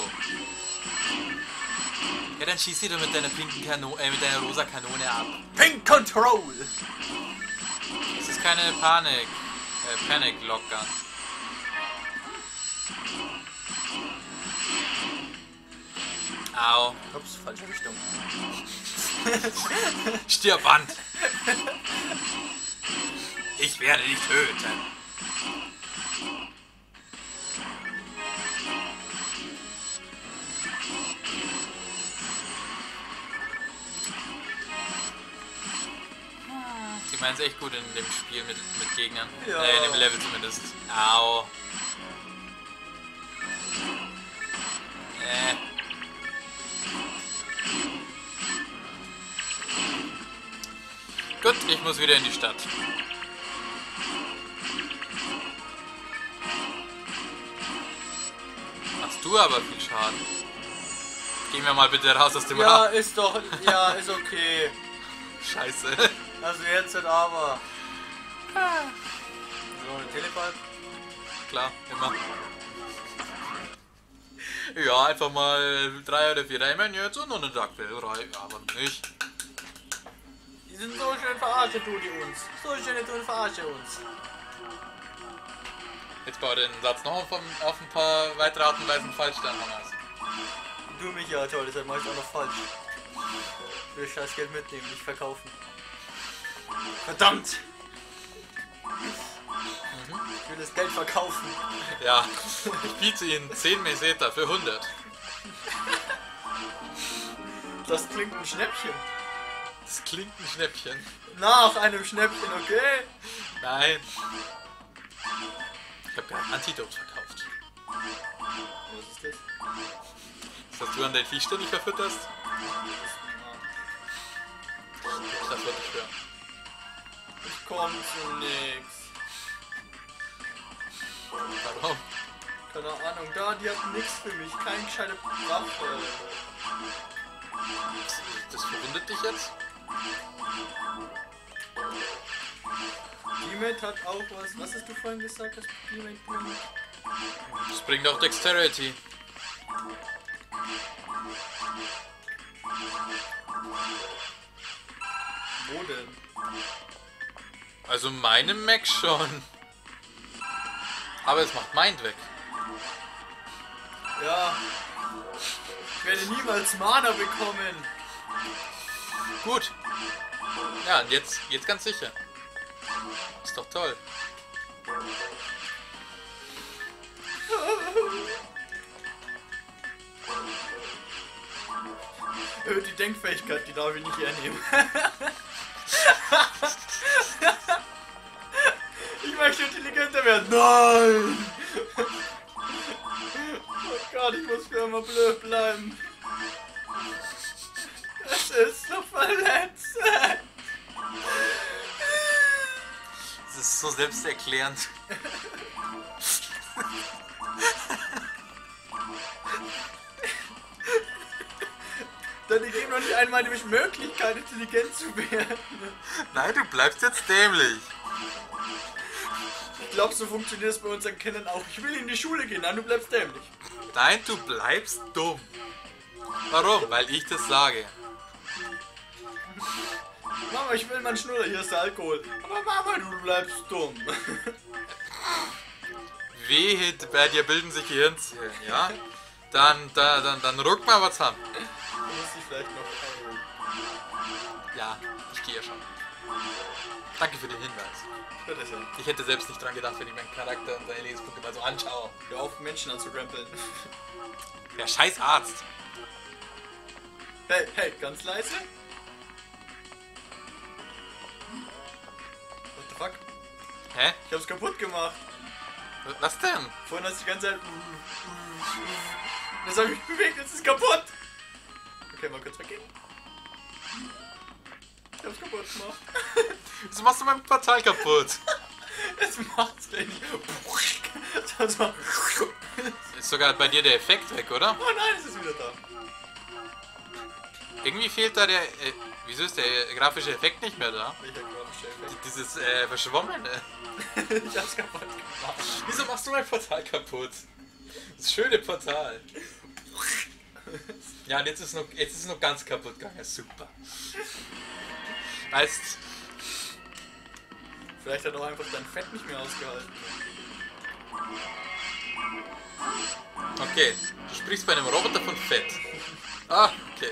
Ja, dann schieß sie doch mit deiner pinken Kanone, äh, mit deiner rosa Kanone ab. Pink Control! Das ist keine Panik. Äh, Panic Lockgun. Au. Ups, falsche Richtung. Stirb, Band! Ich werde dich töten. Die meinen es echt gut in dem Spiel mit, mit Gegnern. Ja. Äh, in dem Level zumindest. Au. Äh. Gut, ich muss wieder in die Stadt. Machst du aber viel Schaden. Gehen wir mal bitte raus aus dem Ja, Raum. ist doch, ja, ist okay. Scheiße. Also jetzt halt aber. So, eine Teleport. Klar, immer. Ja, einfach mal drei oder vier Reimen jetzt und noch eine Duckbill-Reihe. Ja, warum nicht? Die sind so schön verarscht, du die uns. So schön, du verarsche uns. Jetzt bau den Satz noch auf, auf ein paar weitere Arten und Weisen falsch dann hast. Du mich ja toll, deshalb mach ich auch noch falsch. Ich will scheiß Geld mitnehmen, nicht verkaufen. Verdammt! Ich will das Geld verkaufen. Ja, ich biete Ihnen zehn Meseta für hundert. Das klingt ein Schnäppchen. Das klingt ein Schnäppchen. Nach einem Schnäppchen, okay? Nein. Ich habe gerade Antidot verkauft. Was ist das? Das, was du an dein Viech ständig verfütterst? Das wollte ich hören. Ich komm zu nix. Warum? Keine Ahnung, da, die hat nichts für mich. Keine gescheite Waffe. Das verwundert dich jetzt? D-Mate hat auch was. Was hast du vorhin gesagt, dass D-Mate bringt? Das bringt auch Dexterity. Wo denn? Also meinem Mac schon. Aber es macht Mind weg. Ja. Ich werde niemals Mana bekommen. Gut. Ja, und jetzt, jetzt ganz sicher. Ist doch toll. Die Denkfähigkeit, die darf ich nicht hernehmen. Ich möchte intelligenter werden. Nein! Oh Gott, ich muss für immer blöd bleiben. Das ist so verletzend. Das ist so selbsterklärend. Dann geben noch nicht einmal die Möglichkeit, intelligent zu werden. Nein, du bleibst jetzt dämlich. Ich glaube, so funktioniert es bei unseren Kindern auch. Ich will in die Schule gehen, nein, du bleibst dämlich. Nein, du bleibst dumm. Warum? Weil ich das sage. Mama, ich will meinen Schnuller, hier ist der Alkohol. Aber Mama, du bleibst dumm. Wehe, bei dir bilden sich Gehirnzellen, ja? Dann, da, dann, dann ruck mal was an. Du musst dich vielleicht noch... Ja, ich gehe ja schon. Danke für den Hinweis. Bitte schön. Ich hätte selbst nicht dran gedacht, wenn ich meinen Charakter und seine Lebenspunkte mal so anschaue. Hör auf, Menschen anzurempeln. Der scheiß Arzt. Hey, hey, ganz leise. What the fuck? Hä? Ich hab's kaputt gemacht. Was denn? Vorhin hast du die ganze Zeit... Das hab ich bewegt, jetzt ist es kaputt. Okay, mal kurz weggehen. Ich hab's kaputt gemacht. Wieso machst du mein Portal kaputt? Jetzt macht's gleich nicht. Das war... Ist sogar bei dir der Effekt weg, oder? Oh nein, es ist wieder da. Irgendwie fehlt da der... Äh, wieso ist der grafische Effekt nicht mehr da? Welcher grafische Effekt? Dieses äh, Verschwommene. Ich hab's kaputt gemacht. Wieso machst du mein Portal kaputt? Das schöne Portal. Ja, und jetzt ist es noch, jetzt ist es noch ganz kaputt gegangen. Super. Heißt... Vielleicht hat auch einfach dein Fett nicht mehr ausgehalten. Okay, du sprichst bei einem Roboter von Fett. Ah, okay.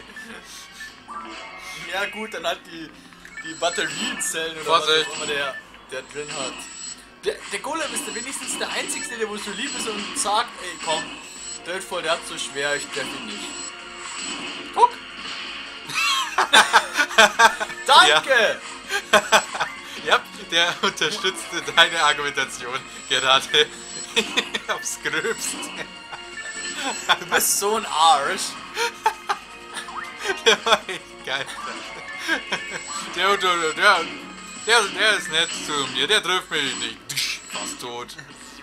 Ja gut, dann halt die, die Batteriezellen oder Vorsicht. was auch immer der, der drin hat. Der, der Golem ist der wenigstens der Einzige, der wo so lieb ist und sagt, ey komm, Dreadfall, der hat so schwer, ich treffe ihn nicht. Guck! Danke! Ja, der unterstützte deine Argumentation gerade aufs Gröbste. Du bist so ein Arsch. Der war echt geil. Der, der, der, der, der ist nett zu mir, der trifft mich nicht. Fast tot.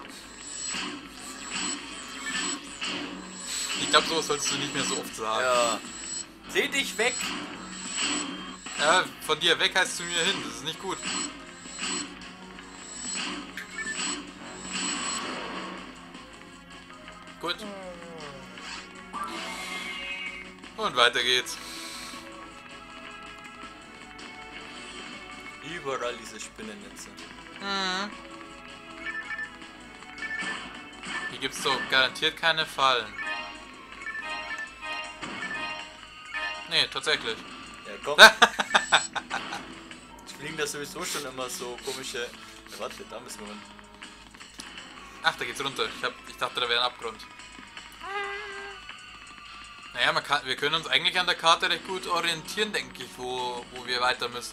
Ich glaube, sowas solltest du nicht mehr so oft sagen. Ja. Seh dich weg! Ja, von dir weg heißt zu mir hin, das ist nicht gut. Gut. Und weiter geht's. Überall diese Spinnennetze. Mhm. Hier gibt's doch garantiert keine Fallen. Nee, tatsächlich. Ja, komm. Ich fliegen da sowieso schon immer so komische... Ja, warte, da müssen wir... Ach, da geht's runter. Ich, hab, ich dachte, da wäre ein Abgrund. Naja, man kann, wir können uns eigentlich an der Karte recht gut orientieren, denke ich, wo, wo wir weiter müssen.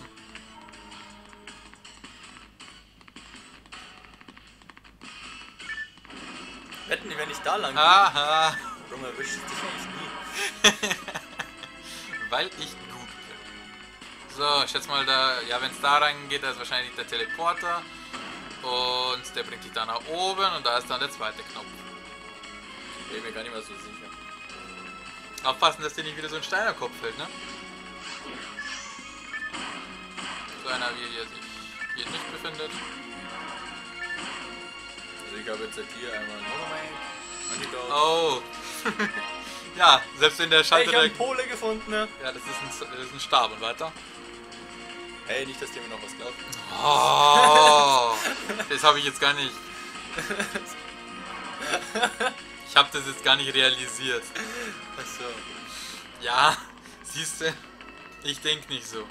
Wetten, wenn ich da lang gehe, Aha. warum erwischt es dich eigentlich nie? Weil ich gut bin. So, ich schätze mal, da, ja, wenn es da reingeht, da ist wahrscheinlich der Teleporter. Und der bringt dich da nach oben und da ist dann der zweite Knopf. Ich bin mir gar nicht mehr so sicher. Aufpassen, dass dir nicht wieder so ein Stein am Kopf fällt, ne? So einer, wie er sich hier nicht befindet. Also ich habe jetzt hier einmal Monomate, Antidote. Oh. Ja, selbst wenn der Hey, Schalter ich habe einen direkt... Pole gefunden, ne? Ja, das ist, ein, das ist ein Stab und weiter. Hey, nicht, dass dir mir noch was glaubt. Oh, das habe ich jetzt gar nicht... Ich habe das jetzt gar nicht realisiert. Achso. Ja, siehst du, ich denke nicht so.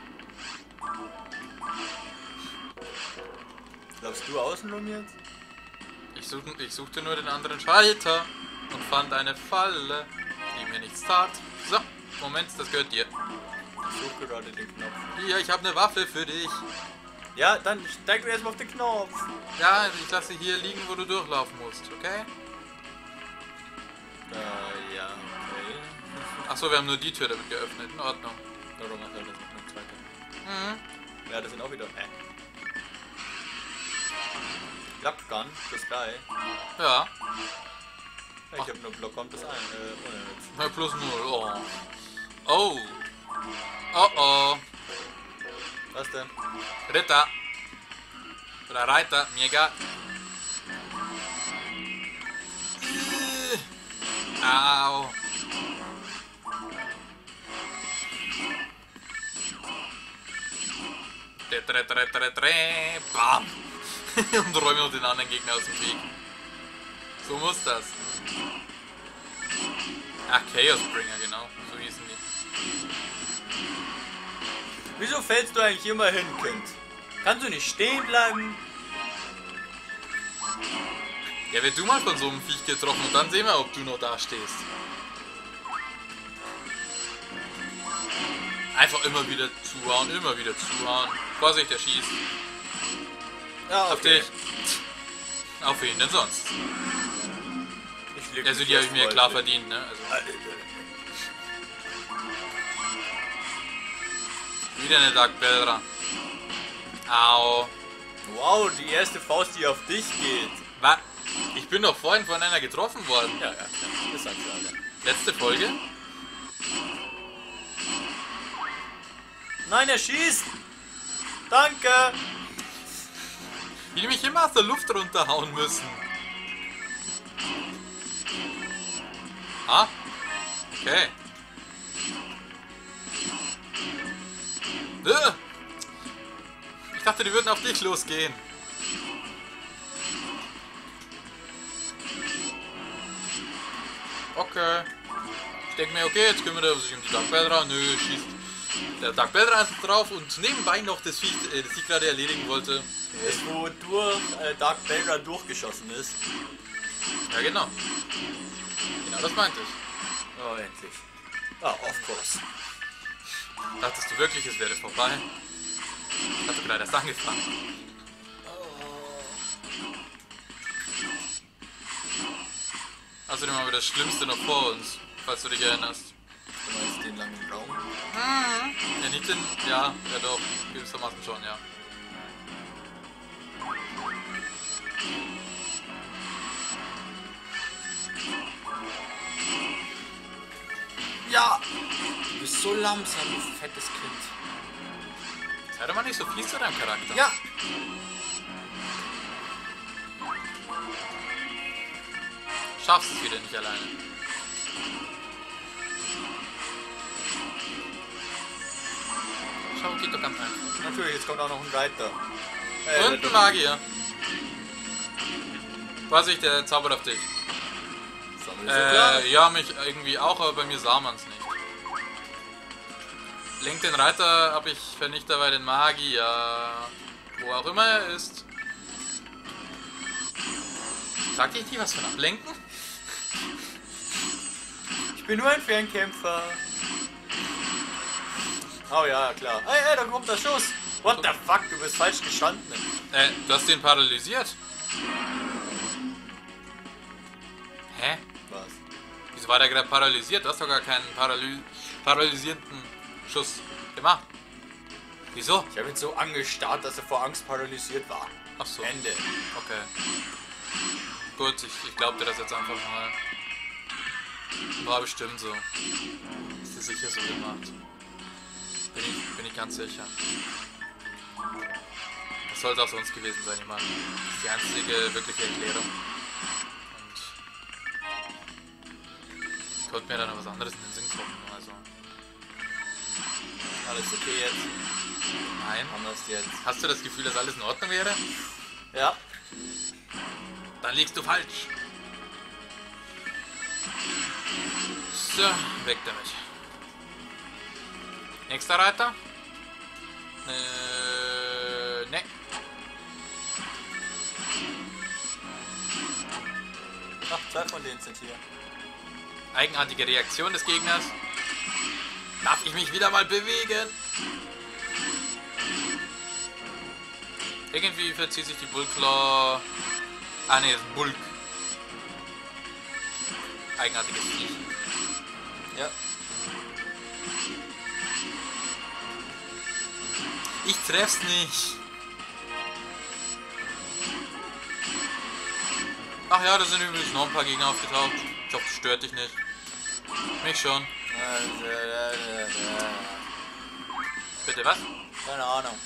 Glaubst du außenrum jetzt? Ich, such, ich suchte nur den anderen Schalter und fand eine Falle, die mir nichts tat. So, Moment, das gehört dir. Ich suche gerade den Knopf. Hier, ich habe eine Waffe für dich. Ja, dann steig du erstmal auf den Knopf. Ja, ich lasse sie hier liegen, wo du durchlaufen musst, okay? Äh, ja, okay. Achso, wir haben nur die Tür damit geöffnet, in Ordnung. Warum macht er das noch eine zweite? Mhm. Ja, das sind auch wieder... Äh. Blockgun, das geil. Ja, Ich habe nur Blockgun bis ein, äh, ohne Witz. na plus null, oh. Oh. Oh oh. Was denn? Ritter. Oder Reiter, mir egal. Au. Tre, tre, tre, tre, tre. Bam. Und räume noch den anderen Gegner aus dem Weg. So muss das. Ach, Chaosbringer, genau. So hießen die. Wieso fällst du eigentlich immer hin, Kind? Kannst du nicht stehen bleiben? Ja, werd du mal von so einem Viech getroffen und dann sehen wir, ob du noch da stehst. Einfach immer wieder zuhauen, immer wieder zuhauen. Vorsicht, er schießt. Ja, okay. Auf dich. Auf wen denn sonst? Ich Also die habe ich mir klar verdient, ne? Also. Wieder eine Dark Belra. Au. Wow, die erste Faust, die auf dich geht. Was? Ich bin doch vorhin von einer getroffen worden. Ja, ja, klar. Das sagst du alle. Letzte Folge? Nein, er schießt! Danke! Wie die mich immer aus der Luft runterhauen müssen. Ah? Okay. Äh. Ich dachte, die würden auf dich losgehen. Okay. Ich denke mir, okay, jetzt kümmert er sich um die Dark Belra. Nö, schießt der Dark Belra ist drauf und nebenbei noch das Viech, äh, das ich gerade erledigen wollte. Das, wo durch äh, Dark Belra durchgeschossen ist. Ja, genau. Genau das meinte ich. Oh, endlich. Ah, of course. Dachtest du wirklich, es wäre vorbei? Hat du gerade erst angefangen. Außerdem haben wir das Schlimmste noch vor uns, falls du dich erinnerst. Du meinst den langen Raum? Mhm. Ja, nicht den... Ja, ja doch. Gewissermaßen schon, ja. Ja! Du bist so langsam, du fettes Kind. Sei doch mal nicht so fies zu deinem Charakter. Ja! Schaffst es wieder nicht alleine. Schau, geht doch ganz einfach. Natürlich, jetzt kommt auch noch ein Reiter. Hey, Und ein Magier. Vorsicht, der zaubert auf dich. Äh, ja, mich irgendwie auch, aber bei mir sah man es nicht. Lenk den Reiter ab, ich vernichte dabei den Magier. Wo auch immer er ist. Sagt ich nicht was von ablenken? Ich bin nur ein Fernkämpfer. Oh ja, klar. Hey, hey, da kommt der Schuss. What the fuck, du bist falsch gestanden. Äh, du hast den paralysiert. Hä? Was? Wieso war der gerade paralysiert? Du hast doch gar keinen Paraly paralysierenden Schuss gemacht. Wieso? Ich habe ihn so angestarrt, dass er vor Angst paralysiert war. Ach so. Ende. Okay. Gut, ich, ich glaub dir das jetzt einfach mal. War bestimmt so. Ist dir sicher so gemacht. Bin ich, bin ich ganz sicher. Das sollte auch sonst gewesen sein, ich meine. Das ist die einzige wirkliche Erklärung. Und ich konnte mir dann noch was anderes in den Sinn kommen, also. Alles okay jetzt? Nein. Anders jetzt. Hast du das Gefühl, dass alles in Ordnung wäre? Ja. Dann liegst du falsch. So, weg damit. Nächster Reiter? Äh, ne. Ach, zwei von denen sind hier. Eigenartige Reaktion des Gegners. Darf ich mich wieder mal bewegen? Irgendwie verzieht sich die Bullclaw. Ah ne, ist ein Bulk. Eigenartiges Viech. Ja. Ich treff's nicht. Ach ja, da sind übrigens noch ein paar Gegner aufgetaucht. Ich hoffe, das stört dich nicht. Mich schon. Bitte was? Keine Ahnung.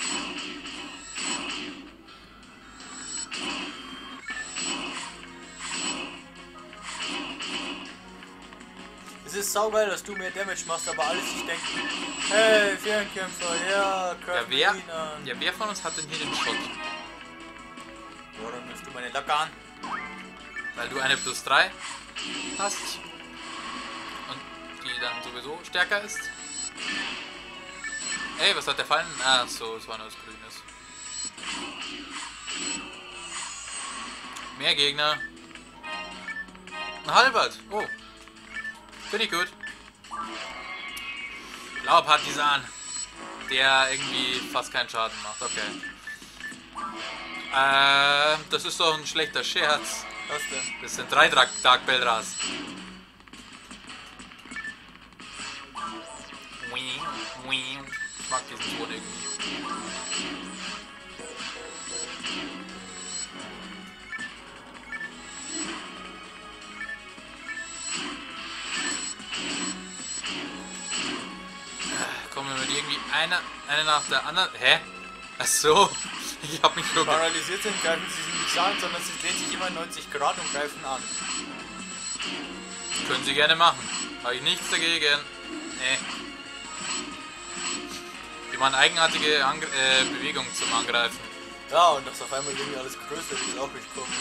Es ist saugeil, dass du mehr Damage machst, aber alles ich denke, hey, Fernkämpfer, ja, Ja wer, ja, wer von uns hat denn hier den Shot? Ja, dann nimmst du meine Lacke an. Weil du eine plus drei hast. Und die dann sowieso stärker ist. Ey, was hat der Fallen? Ah, so, es war nur was Grünes. Mehr Gegner. Ein Halbert. Oh. Finde ich gut. Blauer Partisan. Der irgendwie fast keinen Schaden macht. Okay. Äh, das ist doch ein schlechter Scherz. Was denn? Das sind drei Dark, Dark Belras. Ich mag diesen Ton irgendwie. Kommen wir mit irgendwie einer, eine nach der anderen. Hä? Ach so. Ich hab mich schon. Paralysiert sind, greifen sie sich nicht an, sondern sie drehen sich immer neunzig Grad und greifen an. Können sie gerne machen. Habe ich nichts dagegen. Nee. Die machen eigenartige Angr äh, Bewegungen zum Angreifen. Ja, und das auf einmal irgendwie alles größer wird, ist auch nicht komisch.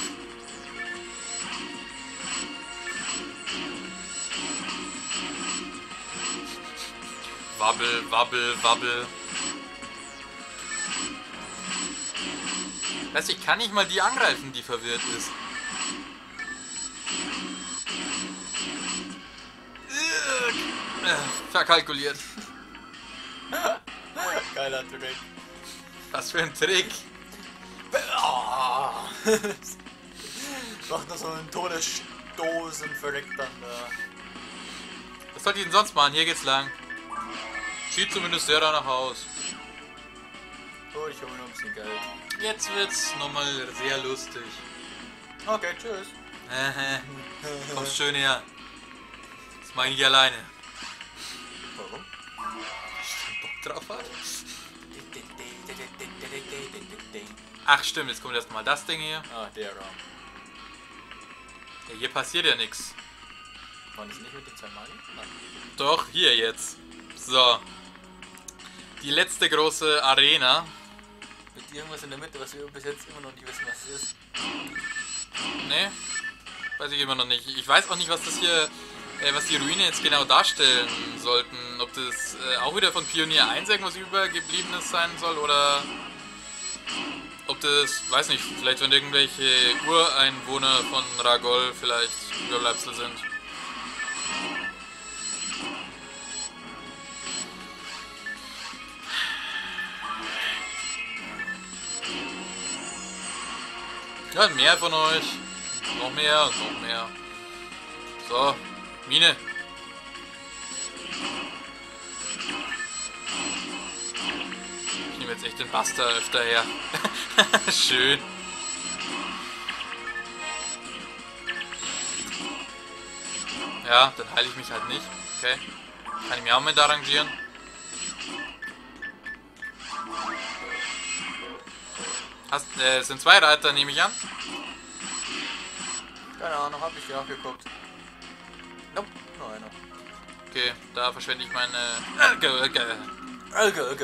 Wabbel, wabbel, wabbel. Weißt du, ich kann nicht mal die angreifen, die verwirrt ist. Verkalkuliert. Geiler Trick. Was für ein Trick. Oh. Macht nur so einen Todesstoß und verreckt dann da. Was soll die denn sonst machen? Hier geht's lang. Zieht zumindest der da nach Haus. Oh, ich hole mir ein bisschen Geld. Jetzt wird's nochmal sehr lustig. Okay, tschüss. Kommst schön her. Das meine ich alleine. Warum? Bock drauf hat. Ach stimmt, jetzt kommt erstmal das Ding hier. Ah, der Raum. Ja, hier passiert ja nichts. War das nicht mit den zwei Mali? Nein. Doch, hier jetzt. So. Die letzte große Arena. Mit irgendwas in der Mitte, was wir bis jetzt immer noch nicht wissen, was es ist. Ne? Weiß ich immer noch nicht. Ich weiß auch nicht, was das hier, äh, was die Ruine jetzt genau darstellen sollten. Ob das äh, auch wieder von Pionier eins irgendwas übergebliebenes sein soll oder ob das, weiß nicht, vielleicht wenn irgendwelche Ureinwohner von Ragol vielleicht Überbleibsel sind. Ja, mehr von euch. Noch mehr und noch mehr. So, Mine. Ich nehme jetzt echt den Buster öfter her. Schön. Ja, dann heile ich mich halt nicht. Okay. Kann ich mir auch mit arrangieren. Hast, äh, sind zwei Reiter, nehme ich an. Keine Ahnung, hab ich dir nachgeguckt. Nope, nur einer. Okay, da verschwende ich meine... Äh, äh, äh. Ärger, ärger.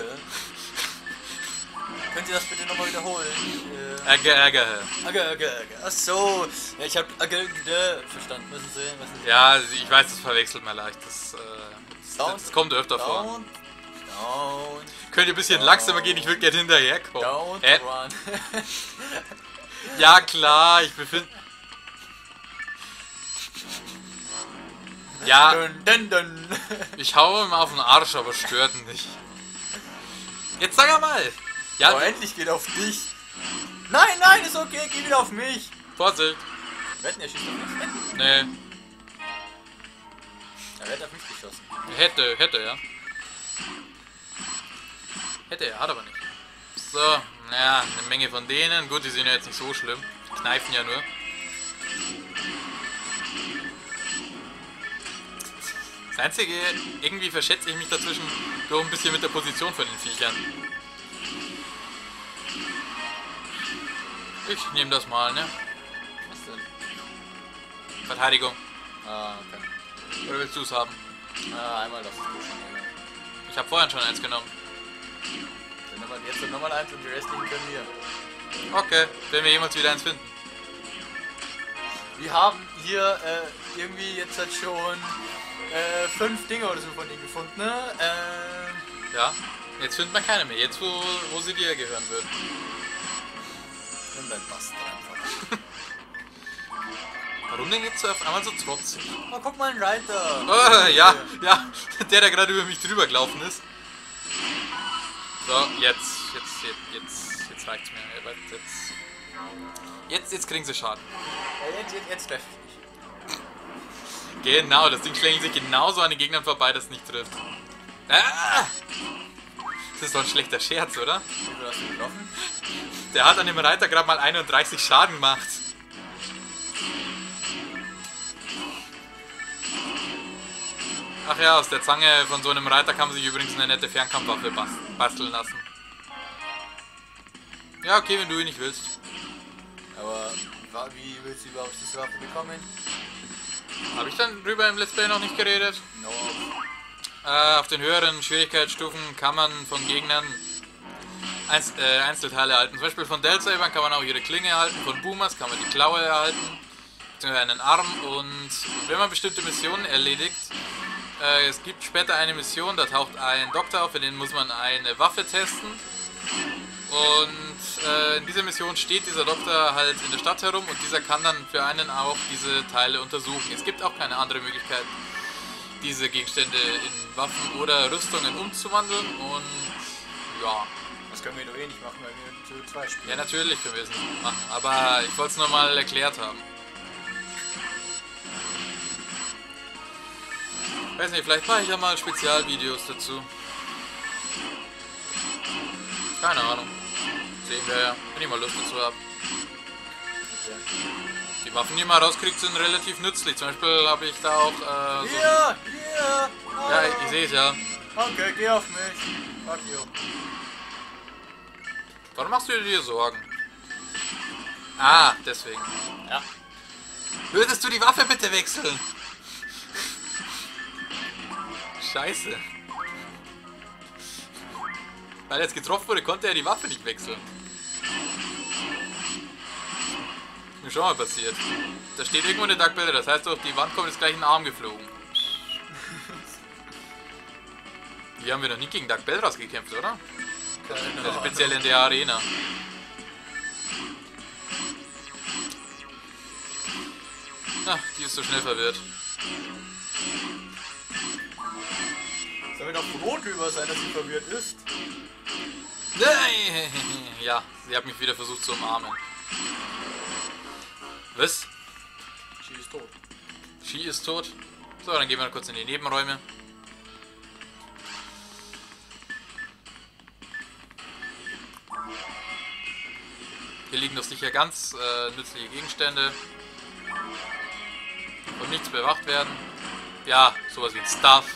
Könnt ihr das bitte nochmal wiederholen? Ärger, ärger. Ärger, ärger, ärger. Achso, ja, ich hab ärger, ärger verstanden. Müssen Sie, müssen Sie. Ja, ich weiß, das verwechselt man leicht. Das, äh, das, das kommt öfter vor. Don't, don't, Könnt ihr ein bisschen don't, langsamer gehen? Ich will gerne hinterherkommen. Don't äh, run. Ja, klar, ich befinde... Ja, Dun, dun, dun. ich hau ihm auf den Arsch, aber stört ihn nicht. Jetzt sag er mal. Ja, Oh, endlich geht auf dich. Nein, nein, ist okay, geh wieder auf mich. Vorsicht. Wetten, er schießt auf mich. Wetten. Nee, Er hat auf mich geschossen. hätte, hätte, ja. Hätte er, hat aber nicht. So, naja, eine Menge von denen. Gut, die sind ja jetzt nicht so schlimm. Die kneifen ja nur. Das Einzige, irgendwie verschätze ich mich dazwischen doch ein bisschen mit der Position von den Viechern. Ich nehme das mal, ne? Was denn? Verteidigung. Ah, okay. Oder willst du es haben? Ah, einmal das ist gut schon. Ich habe vorhin schon eins genommen. Dann nehmen wir jetzt nochmal eins und die restlichen können wir. Okay, wenn wir jemals wieder eins finden. Wir haben hier äh, irgendwie jetzt halt schon äh, fünf Dinge oder so von denen gefunden, ne? Ähm... Ja, jetzt findet man keine mehr. Jetzt, wo, wo sie dir gehören würden. Und ein Bastard einfach. Warum denn jetzt so auf einmal so trotzig? Oh, guck mal, ein Reiter. Oh, ja, ja, der, der gerade über mich drüber gelaufen ist. So, jetzt, jetzt, jetzt, jetzt, jetzt reicht's mir. Jetzt, jetzt, jetzt kriegen sie Schaden. Ja, jetzt, jetzt, jetzt treffe ich nicht. Genau, das Ding schlägt sich genauso an den Gegnern vorbei, dass es nicht trifft. Ah! Das ist doch ein schlechter Scherz, oder? Wie viel hast du getroffen? Der hat an dem Reiter gerade mal einunddreißig Schaden gemacht. Ach ja, aus der Zange von so einem Reiter kann man sich übrigens eine nette Fernkampfwaffe basteln lassen. Ja, okay, wenn du ihn nicht willst. Aber wie willst du überhaupt diese Waffe bekommen? Habe ich dann drüber im Let's Play noch nicht geredet? No. Äh, auf den höheren Schwierigkeitsstufen kann man von Gegnern Einz äh, Einzelteile erhalten. Zum Beispiel von Dellsabern kann man auch ihre Klinge erhalten, von Boomers kann man die Klaue erhalten, beziehungsweise einen Arm. Und wenn man bestimmte Missionen erledigt, äh, es gibt später eine Mission, da taucht ein Doktor auf, für den muss man eine Waffe testen. Und äh, in dieser Mission steht dieser Doktor halt in der Stadt herum und dieser kann dann für einen auch diese Teile untersuchen. Es gibt auch keine andere Möglichkeit, diese Gegenstände in Waffen oder Rüstungen umzuwandeln und ja. Das können wir doch eh nicht machen, weil wir zu zwei spielen. Ja, natürlich können wir es nicht machen, aber ich wollte es nur mal erklärt haben. Weiß nicht, vielleicht mache ich ja mal Spezialvideos dazu. Keine Ahnung. Sehen wir ja, wenn ich mal Lust dazu habe. Okay. Die Waffen, die man rauskriegt, sind relativ nützlich. Zum Beispiel habe ich da auch äh, so... Hier, hier. Oh. Ja, ich sehe es ja. Okay, geh auf mich. Fuck you. Warum machst du dir Sorgen? Ah, deswegen. Ja. Würdest du die Waffe bitte wechseln? Scheiße. Weil er jetzt getroffen wurde, konnte er die Waffe nicht wechseln. Ist mir schon mal passiert. Da steht irgendwo eine Dark Builder, das heißt durch die Wand kommt jetzt gleich ein Arm geflogen. Die haben wir noch nie gegen Dark Belras gekämpft, oder? Also speziell in der Arena. Ach, die ist so schnell verwirrt. Soll mir doch Brot drüber sein, dass sie verwirrt ist? Ja, sie hat mich wieder versucht zu umarmen. Was? Sie ist tot. She ist tot. So, dann gehen wir kurz in die Nebenräume. Hier liegen doch sicher ganz äh, nützliche Gegenstände. Und nichts bewacht werden. Ja, sowas wie ein Stuff.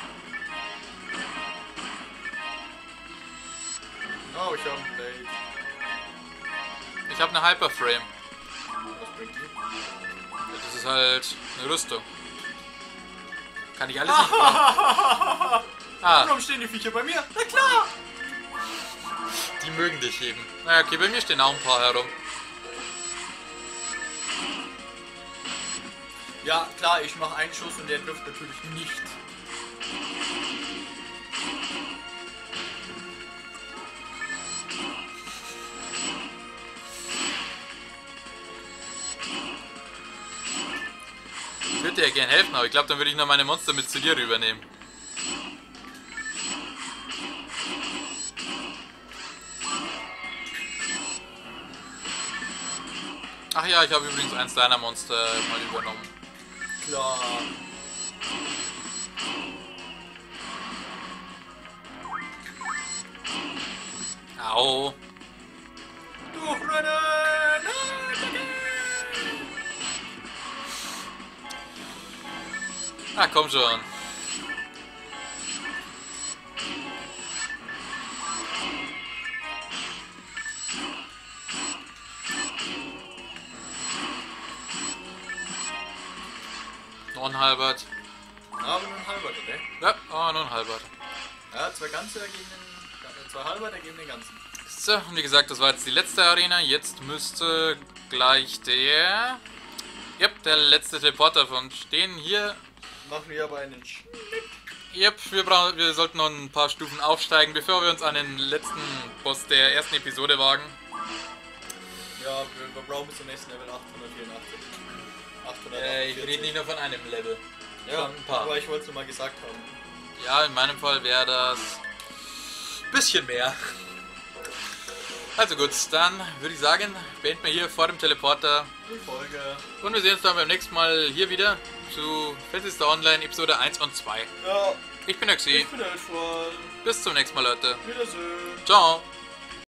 Oh, ich habe ein Blade. Ich habe eine Hyperframe. Was bringt die? Das ist halt eine Rüstung. Kann ich alles nicht bauen. Ah, Warum stehen die Viecher bei mir? Na klar! die mögen dich eben. Naja, okay, bei mir stehen auch ein paar herum. Ja, klar, ich mache einen Schuss und der trifft natürlich nicht. Ich würde dir ja gern helfen, aber ich glaube, dann würde ich noch meine Monster mit zu dir rübernehmen. Ach ja, ich habe übrigens eins deiner Monster mal übernommen. Klar. Au. Durchrennen! Ah, komm schon. Noch ein Halbert. Aber nur ein halber, okay? Ja, oh, noch ein Halbert. Ja, zwei ganze ergeben den, zwei halber ergeben den ganzen. So, und wie gesagt, das war jetzt die letzte Arena. Jetzt müsste gleich der... Yep, der letzte Teleporter von stehen hier. machen wir aber einen Sch Yep, wir, brauchen, wir sollten noch ein paar Stufen aufsteigen, bevor wir uns an den letzten Boss der ersten Episode wagen. Ja, wir, wir brauchen bis zum nächsten Level achthundertvierundachtzig. Äh, ich rede nicht nur von einem Level. Ja, Schon ein paar. aber ich wollte es nur mal gesagt haben. Ja, in meinem Fall wäre das ein bisschen mehr. Also gut, dann würde ich sagen, beenden wir hier vor dem Teleporter. Die Folge. Und wir sehen uns dann beim nächsten Mal hier wieder zu Fantasy Star Online Episode eins und zwei. Ja. Ich bin der Xi. Ich bin der Elfwald. Bis zum nächsten Mal, Leute. Wiedersehen. Ciao.